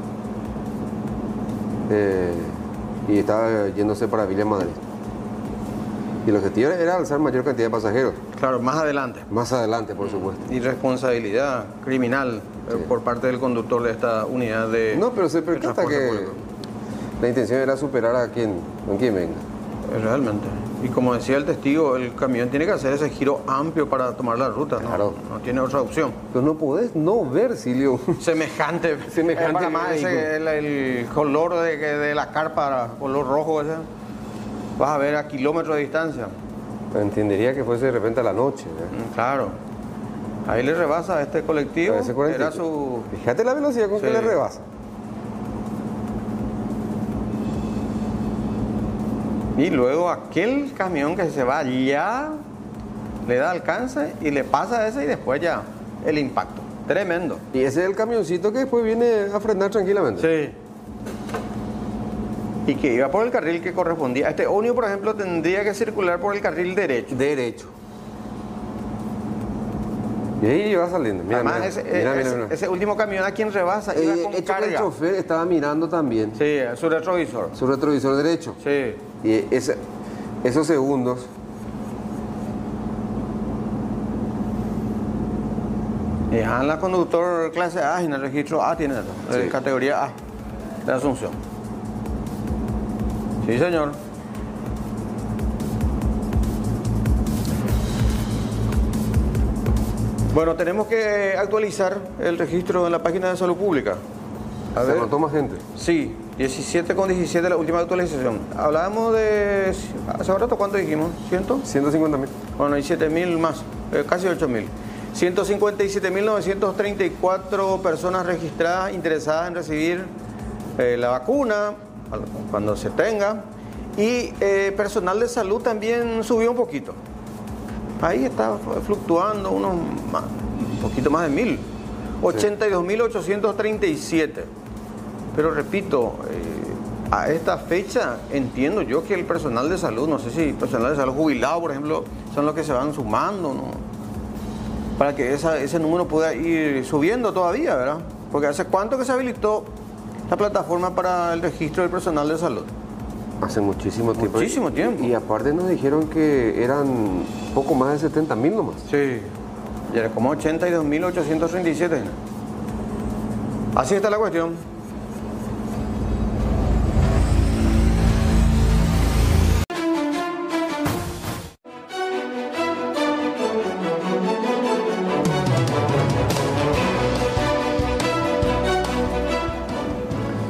eh, y estaba yéndose para Villa Madrid. Y el objetivo era alzar mayor cantidad de pasajeros. Claro, más adelante. Más adelante, por supuesto. Irresponsabilidad criminal sí. eh, por parte del conductor de esta unidad de... No, pero se percata que público. La intención era superar a quien, a quien venga. Realmente. Y como decía el testigo, el camión tiene que hacer ese giro amplio para tomar la ruta, ¿no? Claro. No tiene otra opción. Pero no podés no ver, Silvio. Semejante. Semejante. Para más ese, el, el color de, de la carpa, color rojo ese, vas a ver a kilómetros de distancia. Entendería que fuese de repente a la noche. ¿eh? Claro. Ahí le rebasa a este colectivo. A ese era su... Fíjate la velocidad con sí. que le rebasa. Y luego aquel camión que se va ya le da alcance y le pasa ese y después ya el impacto. Tremendo. Y ese es el camioncito que después viene a frenar tranquilamente. Sí. Y que iba por el carril que correspondía. Este ómnibus, por ejemplo, tendría que circular por el carril derecho. Derecho. Y ahí iba saliendo. Mira, Además, mira, ese, mira, ese, mira, mira. ese último camión a quien rebasa eh, iba con hecho carga. Que el chofer estaba mirando también. Sí, su retrovisor. Su retrovisor derecho. Sí. Y ese, esos segundos... Y la conductor clase A y en el registro A tiene eso, sí. Categoría A de Asunción. Sí, señor. Bueno, tenemos que actualizar el registro en la página de Salud Pública. A ¿Se anotó más gente? Sí, diecisiete con diecisiete la última actualización. Hablábamos de... ¿Hace rato cuánto dijimos? ¿cien? ciento cincuenta mil. Bueno, hay siete mil más, eh, casi ocho mil. ciento cincuenta y siete mil novecientos treinta y cuatro personas registradas interesadas en recibir eh, la vacuna cuando se tenga. Y eh, personal de salud también subió un poquito. Ahí está fluctuando unos más, un poquito más de mil. ochenta y dos mil ochocientos treinta y siete. Pero repito, eh, a esta fecha entiendo yo que el personal de salud, no sé si personal de salud jubilado, por ejemplo, son los que se van sumando, ¿no? Para que esa, ese número pueda ir subiendo todavía, ¿verdad? Porque ¿hace cuánto que se habilitó la plataforma para el registro del personal de salud? Hace muchísimo tiempo. Muchísimo tiempo. Y, y aparte nos dijeron que eran poco más de setenta mil nomás. Sí, y era como ochenta y dos mil ochocientos treinta y siete. Así está la cuestión.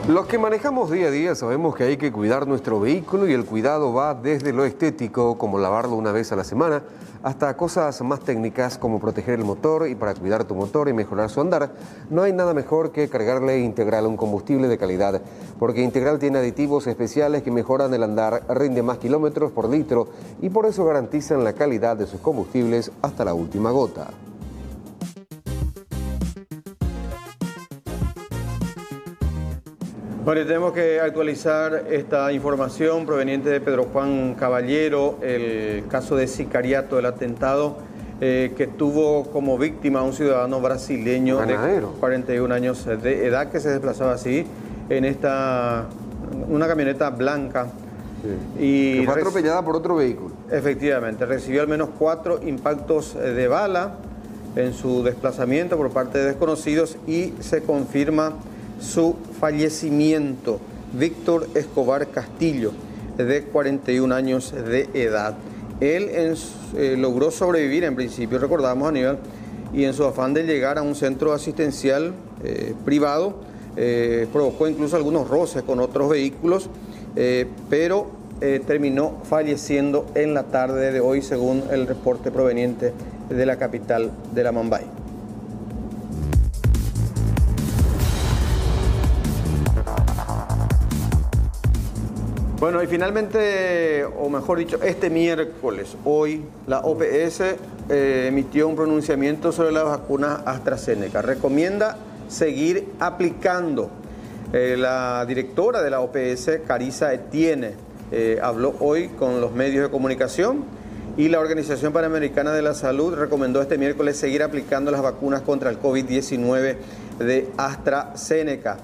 Los que manejamos día a día sabemos que hay que cuidar nuestro vehículo y el cuidado va desde lo estético, como lavarlo una vez a la semana, hasta cosas más técnicas como proteger el motor, y para cuidar tu motor y mejorar su andar, no hay nada mejor que cargarle Integral, un combustible de calidad, porque Integral tiene aditivos especiales que mejoran el andar, rinde más kilómetros por litro y por eso garantizan la calidad de sus combustibles hasta la última gota. Bueno, tenemos que actualizar esta información proveniente de Pedro Juan Caballero, el caso de sicariato, el atentado eh, que tuvo como víctima a un ciudadano brasileño Ganadero. de cuarenta y un años de edad que se desplazaba así en esta una camioneta blanca. Sí. Y que fue atropellada por otro vehículo. Efectivamente, recibió al menos cuatro impactos de bala en su desplazamiento por parte de desconocidos y se confirma su fallecimiento. Víctor Escobar Castillo, de cuarenta y un años de edad. Él en, eh, logró sobrevivir en principio, recordamos, Aníbal, y en su afán de llegar a un centro asistencial eh, privado, eh, provocó incluso algunos roces con otros vehículos, eh, pero eh, terminó falleciendo en la tarde de hoy, según el reporte proveniente de la capital de la Mambay. Bueno, y finalmente, o mejor dicho, este miércoles, hoy, la O P S eh, emitió un pronunciamiento sobre la vacuna AstraZeneca. Recomienda seguir aplicando. Eh, la directora de la O P S, Carissa Etienne, eh, habló hoy con los medios de comunicación y la Organización Panamericana de la Salud recomendó este miércoles seguir aplicando las vacunas contra el COVID diecinueve de AstraZeneca.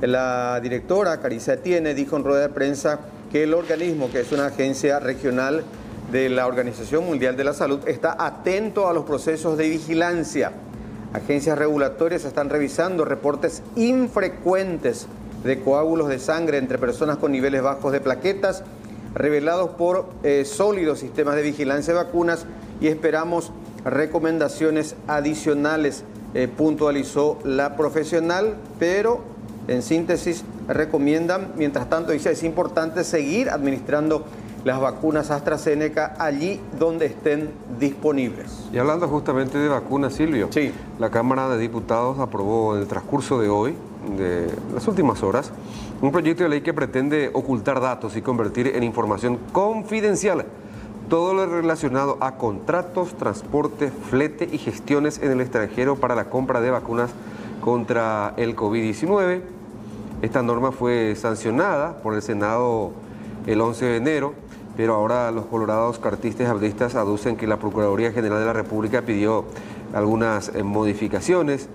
La directora Carissa Etienne dijo en rueda de prensa que el organismo, que es una agencia regional de la Organización Mundial de la Salud, está atento a los procesos de vigilancia. Agencias regulatorias están revisando reportes infrecuentes de coágulos de sangre entre personas con niveles bajos de plaquetas, revelados por eh, sólidos sistemas de vigilancia de vacunas, y esperamos recomendaciones adicionales, eh, puntualizó la profesional, pero en síntesis recomiendan, mientras tanto, dice, es importante seguir administrando las vacunas AstraZeneca allí donde estén disponibles. Y hablando justamente de vacunas, Silvio, sí. La Cámara de Diputados aprobó en el transcurso de hoy, de las últimas horas, un proyecto de ley que pretende ocultar datos y convertir en información confidencial todo lo relacionado a contratos, transporte, flete y gestiones en el extranjero para la compra de vacunas contra el COVID diecinueve. Esta norma fue sancionada por el Senado el once de enero, pero ahora los colorados cartistas abdistas aducen que la Procuraduría General de la República pidió algunas eh, modificaciones.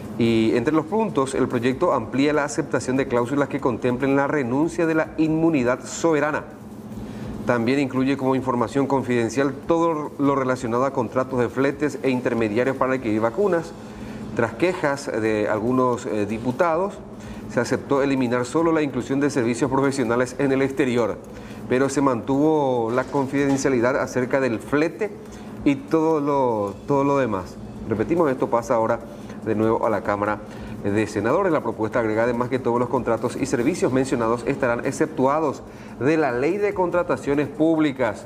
Y entre los puntos, el proyecto amplía la aceptación de cláusulas que contemplen la renuncia de la inmunidad soberana. También incluye como información confidencial todo lo relacionado a contratos de fletes e intermediarios para adquirir vacunas. Tras quejas de algunos eh, diputados, se aceptó eliminar solo la inclusión de servicios profesionales en el exterior, pero se mantuvo la confidencialidad acerca del flete y todo lo, todo lo demás. Repetimos, esto pasa ahora de nuevo a la Cámara de Senadores. La propuesta agrega además que todos los contratos y servicios mencionados estarán exceptuados de la Ley de Contrataciones Públicas.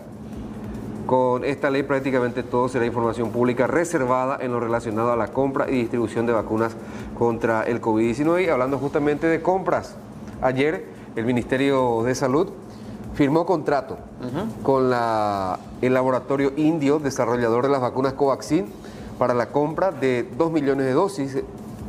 Con esta ley prácticamente todo será información pública reservada en lo relacionado a la compra y distribución de vacunas contra el COVID diecinueve. Y hablando justamente de compras, ayer el Ministerio de Salud firmó contrato uh-huh. con la, el laboratorio indio desarrollador de las vacunas Covaxin para la compra de dos millones de dosis,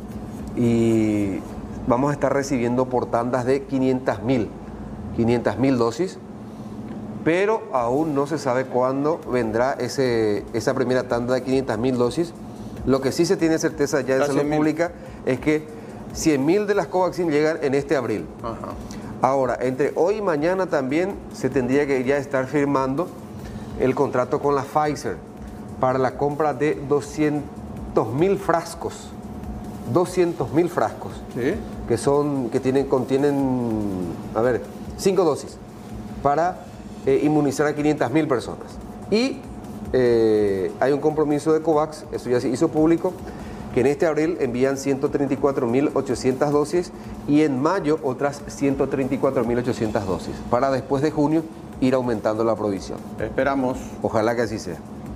y vamos a estar recibiendo por tandas de quinientas mil dosis. Pero aún no se sabe cuándo vendrá ese, esa primera tanda de quinientas mil dosis. Lo que sí se tiene certeza ya de Salud Pública es que cien mil de las Covaxin llegan en este abril. Ajá. Ahora, entre hoy y mañana también se tendría que ya estar firmando el contrato con la Pfizer para la compra de doscientos mil frascos. doscientos mil frascos. ¿Sí? Que son, que tienen, contienen, a ver, cinco dosis para Eh, inmunizar a quinientas mil personas. Y eh, hay un compromiso de COVAX, eso ya se hizo público, que que en este abril envían ciento treinta y cuatro mil ochocientas dosis y en mayo otras ciento treinta y cuatro mil ochocientas dosis, para después de junio ir aumentando la provisión. Esperamos. Ojalá que así sea.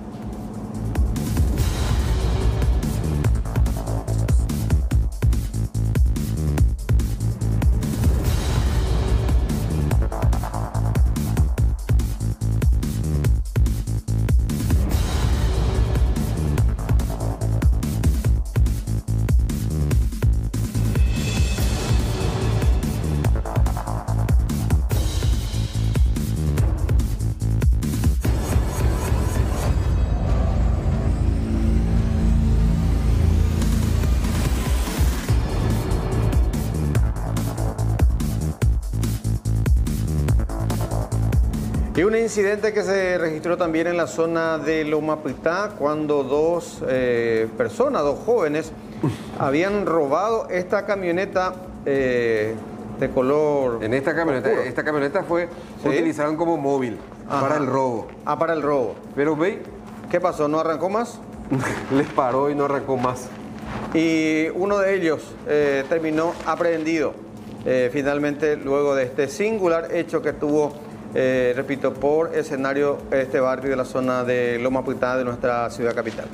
Y un incidente que se registró también en la zona de Lomapitá cuando dos eh, personas, dos jóvenes, habían robado esta camioneta eh, de color... En esta camioneta, oscuro. esta camioneta fue, ¿Sí? utilizaron como móvil. Ajá. Para el robo. Ah, para el robo. Pero ve, ¿qué pasó? ¿No arrancó más? Les paró y no arrancó más. Y uno de ellos eh, terminó aprehendido eh, finalmente luego de este singular hecho que tuvo... Eh, repito, por escenario este barrio de la zona de Lomapitá de nuestra ciudad capital.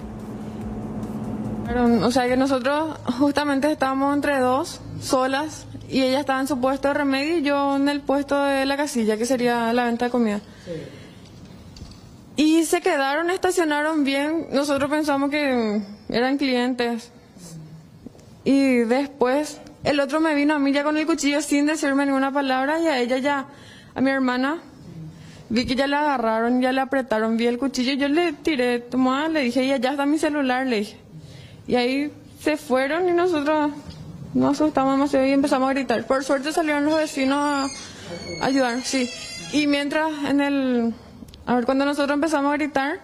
Pero, o sea que nosotros justamente estábamos entre dos, solas, y ella estaba en su puesto de remedio y yo en el puesto de la casilla, que sería la venta de comida. Sí. Y se quedaron, estacionaron bien, nosotros pensamos que eran clientes. Y después el otro me vino a mí ya con el cuchillo sin decirme ninguna palabra y a ella ya, a mi hermana, vi que ya la agarraron, ya le apretaron, vi el cuchillo, yo le tiré, tomá, le dije, y allá está mi celular, le dije. Y ahí se fueron y nosotros nos asustamos demasiado y empezamos a gritar. Por suerte salieron los vecinos a, a ayudar, sí. Y mientras en el, a ver, cuando nosotros empezamos a gritar,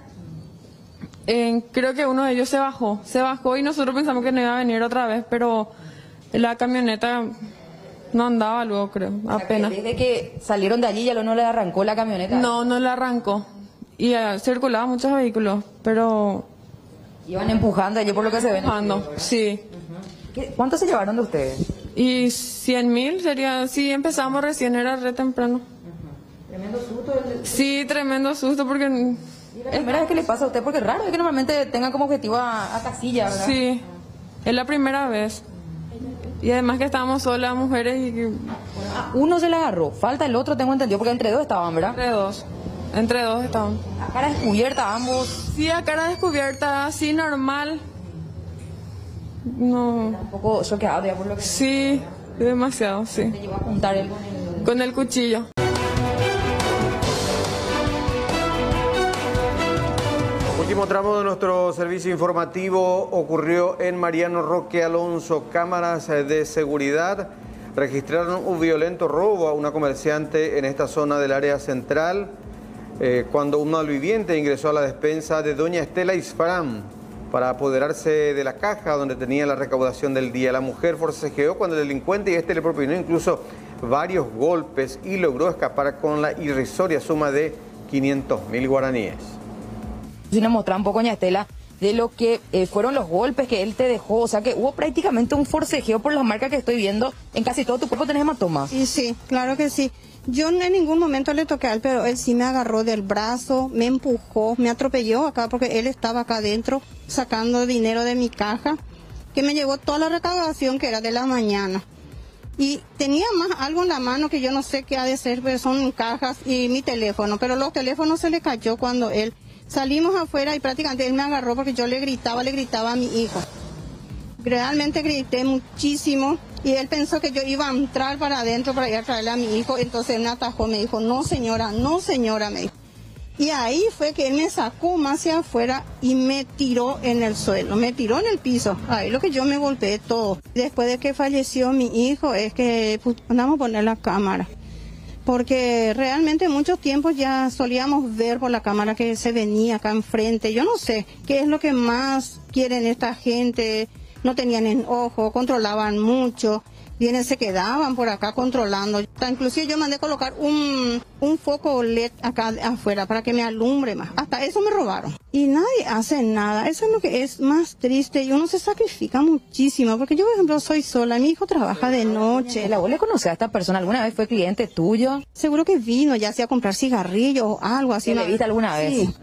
eh, creo que uno de ellos se bajó, se bajó y nosotros pensamos que no iba a venir otra vez, pero la camioneta... No andaba luego, creo, apenas. Desde que salieron de allí ya no le arrancó la camioneta. No, no le arrancó. Y uh, circulaban muchos vehículos, pero... Iban empujando allí por lo que se ven. Empujando, sí. ¿Qué, ¿Cuánto se llevaron de ustedes? Y cien mil sería... Sí, empezamos recién, era re temprano. Uh-huh. ¿Tremendo susto? El... Sí, tremendo susto porque... ¿Y la primera vez que le pasa a usted? Porque es raro, es que normalmente tengan como objetivo a, a casilla, ¿verdad? Sí, es la primera vez. Y además que estábamos solas, mujeres y... Ah, uno se la agarró, falta el otro, tengo entendido, porque entre dos estaban, ¿verdad? Entre dos, entre dos estaban. A cara descubierta ambos. Sí, a cara descubierta, así normal. No... Está un poco choqueado ya por lo que... Sí, demasiado, sí. Te llevó a apuntar él con el... Con el cuchillo. Último tramo de nuestro servicio informativo ocurrió en Mariano Roque Alonso. Cámaras de seguridad registraron un violento robo a una comerciante en esta zona del área central eh, cuando un malviviente ingresó a la despensa de doña Estela Isfrán para apoderarse de la caja donde tenía la recaudación del día. La mujer forcejeó cuando el delincuente y este le propinó incluso varios golpes y logró escapar con la irrisoria suma de quinientos mil guaraníes. Si nos mostraba un poco, doña Estela, de lo que eh, fueron los golpes que él te dejó, o sea que hubo prácticamente un forcejeo por las marcas que estoy viendo. En casi todo tu cuerpo tenés hematomas. Sí, sí, claro que sí. Yo en ningún momento le toqué a él, pero él sí me agarró del brazo, me empujó, me atropelló acá porque él estaba acá adentro sacando dinero de mi caja, que me llevó toda la recaudación que era de la mañana. Y tenía más algo en la mano que yo no sé qué ha de ser, pero son cajas y mi teléfono, pero los teléfonos se le cayó cuando él... Salimos afuera y prácticamente él me agarró porque yo le gritaba, le gritaba a mi hijo. Realmente grité muchísimo y él pensó que yo iba a entrar para adentro para ir a traerle a mi hijo. Entonces él me atajó, me dijo, no señora, no señora, me dijo. Y ahí fue que él me sacó más hacia afuera y me tiró en el suelo, me tiró en el piso. Ahí lo que yo me golpeé todo. Después de que falleció mi hijo es que pues, andamos a poner la cámara. Porque realmente muchos tiempos ya solíamos ver por la cámara que se venía acá enfrente. Yo no sé qué es lo que más quieren esta gente. No tenían enojo, controlaban mucho. Vienen, se quedaban por acá controlando. Inclusive yo mandé colocar un, un foco L E D acá afuera para que me alumbre más. Hasta eso me robaron. Y nadie hace nada. Eso es lo que es más triste. Y uno se sacrifica muchísimo. Porque yo, por ejemplo, soy sola. Mi hijo trabaja de noche. ¿La vos le conocés a esta persona? ¿Alguna vez fue cliente tuyo? Seguro que vino, ya sea a comprar cigarrillos o algo así. ¿Le viste alguna vez? Sí.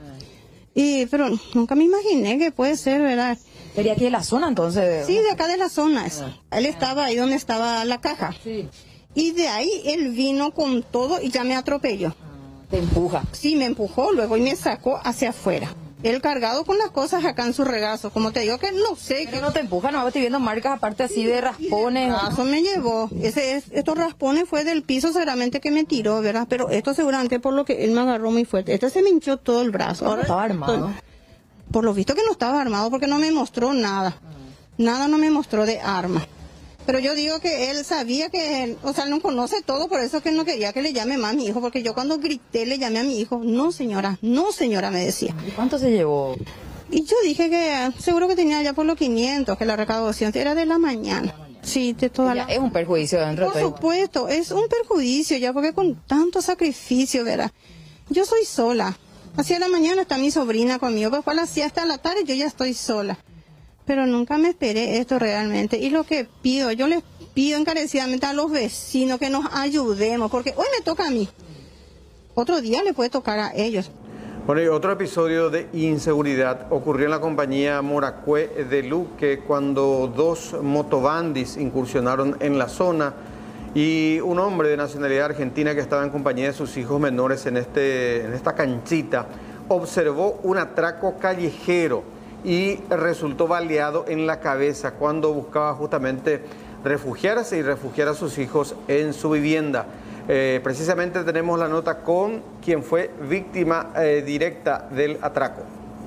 Y, pero nunca me imaginé que puede ser, ¿verdad? ¿Sería aquí de la zona entonces? Sí, de acá de la zona. Ah. Él estaba ahí donde estaba la caja. Sí. Y de ahí él vino con todo y ya me atropelló. ¿Te empuja? Sí, me empujó luego y me sacó hacia afuera. Él cargado con las cosas acá en su regazo. Como te digo que no sé. Que no te empuja, no, estoy viendo marcas aparte así de raspones. Eso me llevó. Ese, es, estos raspones fue del piso seguramente que me tiró, ¿verdad? Pero esto seguramente por lo que él me agarró muy fuerte. Este se me hinchó todo el brazo. Ahora estaba armado. Por lo visto que no estaba armado porque no me mostró nada. Nada no me mostró de arma. Pero yo digo que él sabía que, él, o sea, él no conoce todo, por eso que no quería que le llame más a mi hijo, porque yo cuando grité le llamé a mi hijo, no señora, no señora, me decía. ¿Y cuánto se llevó? Y yo dije que seguro que tenía ya por los quinientos, que la recaudación era de la mañana. Sí, de toda la... Es un perjuicio dentro de todo. Por supuesto, es un perjuicio ya, porque con tanto sacrificio, ¿verdad? Yo soy sola. Hacia la mañana está mi sobrina conmigo, pero para la siesta de la tarde yo ya estoy sola. Pero nunca me esperé esto realmente. Y lo que pido, yo les pido encarecidamente a los vecinos que nos ayudemos, porque hoy me toca a mí. Otro día le puede tocar a ellos. Bueno, y otro episodio de inseguridad ocurrió en la compañía Moracue de Luque cuando dos motobandis incursionaron en la zona y un hombre de nacionalidad argentina que estaba en compañía de sus hijos menores en, este, en esta canchita observó un atraco callejero y resultó baleado en la cabeza cuando buscaba justamente refugiarse y refugiar a sus hijos en su vivienda. Eh, precisamente tenemos la nota con quien fue víctima eh, directa del atraco.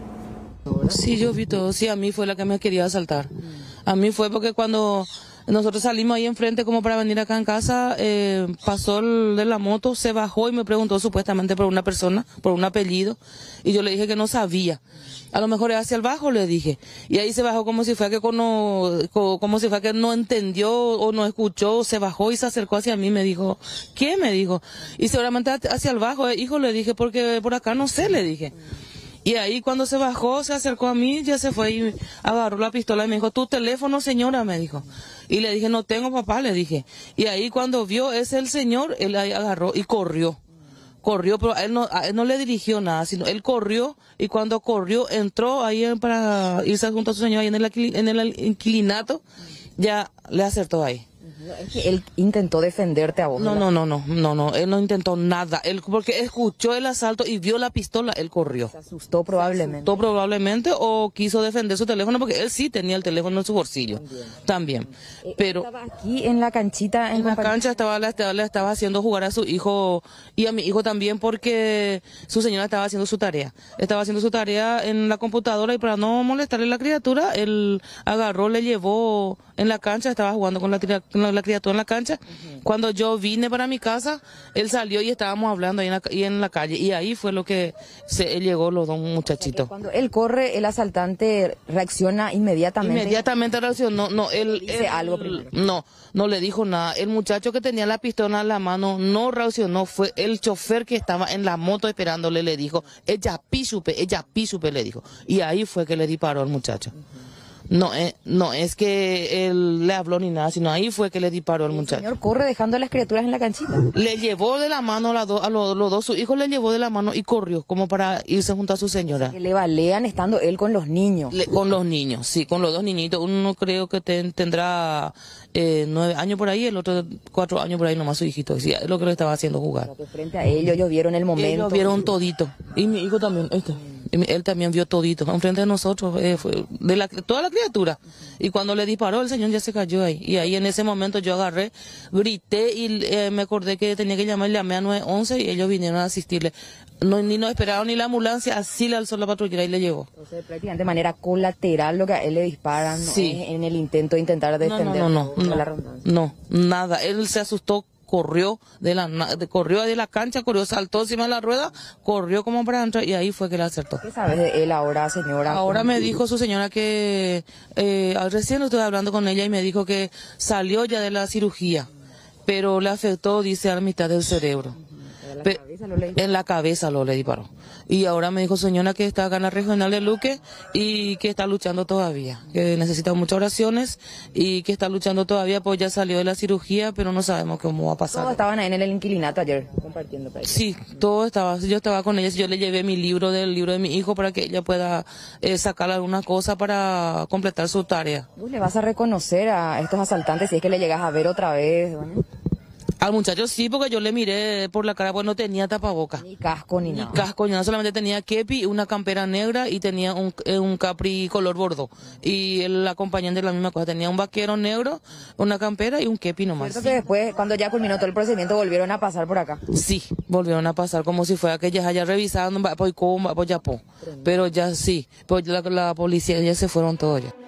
Sí, yo vi todo. Sí, a mí fue la que me quería asaltar. A mí fue porque cuando nosotros salimos ahí enfrente como para venir acá en casa, eh, pasó el de la moto, se bajó y me preguntó supuestamente por una persona, por un apellido, y yo le dije que no sabía. A lo mejor es hacia el bajo, le dije. Y ahí se bajó como si fue que no, como si fue que no entendió o no escuchó, se bajó y se acercó hacia mí, me dijo, ¿qué? Me dijo. Y seguramente hacia el bajo, eh, hijo, le dije, porque por acá no sé, le dije. Y ahí cuando se bajó, se acercó a mí, ya se fue y agarró la pistola y me dijo, ¿tu teléfono, señora? Me dijo. Y le dije, no tengo, papá, le dije. Y ahí cuando vio ese el señor, él ahí agarró y corrió. Corrió, pero a él, no, a él no le dirigió nada, sino él corrió y cuando corrió entró ahí para irse junto a su señor ahí en el, en el inquilinato, ya le acertó ahí. Es que él intentó defenderte a vos. No, no, no, no, no, no, él no intentó nada, él porque escuchó el asalto y vio la pistola, él corrió. Se asustó probablemente. Se asustó probablemente o quiso defender su teléfono porque él sí tenía el teléfono en su bolsillo. También. También. Pero estaba aquí en la canchita. En, en la cancha estaba, le estaba, le estaba haciendo jugar a su hijo y a mi hijo también porque su señora estaba haciendo su tarea. Estaba haciendo su tarea en la computadora y para no molestarle a la criatura, él agarró, le llevó en la cancha, estaba jugando con la, con la, la criatura en la cancha. Uh-huh. Cuando yo vine para mi casa, él salió y estábamos hablando ahí en la, y en la calle. Y ahí fue lo que se, él llegó los dos muchachitos. Cuando él corre, el asaltante reacciona inmediatamente. Inmediatamente reaccionó. No, él, dice él, algo primero. No, no le dijo nada. El muchacho que tenía la pistola en la mano no reaccionó. Fue el chofer que estaba en la moto esperándole, le dijo, ella pisupe, ella pisupe, le dijo. Y ahí fue que le disparó al muchacho. Uh-huh. No, eh, no es que él le habló ni nada, sino ahí fue que le disparó al muchacho. El señor corre dejando a las criaturas en la canchita. Le llevó de la mano a, la do, a los, los dos, su hijo le llevó de la mano y corrió como para irse junto a su señora. Que le balean estando él con los niños. Le, con los niños, sí, con los dos niñitos. Uno creo que ten, tendrá eh, nueve años por ahí, el otro cuatro años por ahí nomás su hijito. Sí, es lo que lo estaba haciendo jugar. Pero que frente a ellos, ellos vieron el momento. Ellos vieron todito. Y mi hijo también, este. Él también vio todito, enfrente de nosotros, eh, fue de la, toda la criatura. Y cuando le disparó, el señor ya se cayó ahí. Y ahí en ese momento yo agarré, grité y eh, me acordé que tenía que llamar, llamé a nueve once y ellos vinieron a asistirle. No, ni nos esperaron ni la ambulancia, así le alzó la patrullera y le llevó. Entonces, prácticamente de manera colateral lo que a él le disparan, ¿no? Sí. en, en el intento de intentar defender. No, no, no, no, no, no, nada. Él se asustó corrió de la de, corrió de la cancha, corrió, saltó encima de la rueda, corrió como para entrar y ahí fue que le acertó. ¿Qué sabes de él ahora, señora? Ahora me dijo su señora que eh, recién estuve hablando con ella y me dijo que salió ya de la cirugía, pero le afectó, dice, a la mitad del cerebro. ¿En la Pe cabeza lo le en la cabeza lo le disparó. Y ahora me dijo su señora que está acá en la regional de Luque y que está luchando todavía, que necesita muchas oraciones y que está luchando todavía, pues ya salió de la cirugía, pero no sabemos cómo va a pasar. Todos estaban ahí en el inquilinato ayer compartiendo. Para sí, todo estaba, yo estaba con ella, yo le llevé mi libro del libro de mi hijo para que ella pueda eh, sacar alguna cosa para completar su tarea. ¿Vos le vas a reconocer a estos asaltantes si es que le llegas a ver otra vez, doña? Al muchacho sí, porque yo le miré por la cara, pues no tenía tapaboca. Ni casco ni nada. Ni casco ni nada, solamente tenía kepi, una campera negra y tenía un, un capri color bordo. Y el acompañante de la misma cosa, tenía un vaquero negro, una campera y un kepi nomás. ¿Cierto que después, cuando ya culminó todo el procedimiento, volvieron a pasar por acá? Sí, volvieron a pasar como si fuera que ya haya revisado, pues ya, pero ya sí, pues la, la policía ya se fueron todos ya.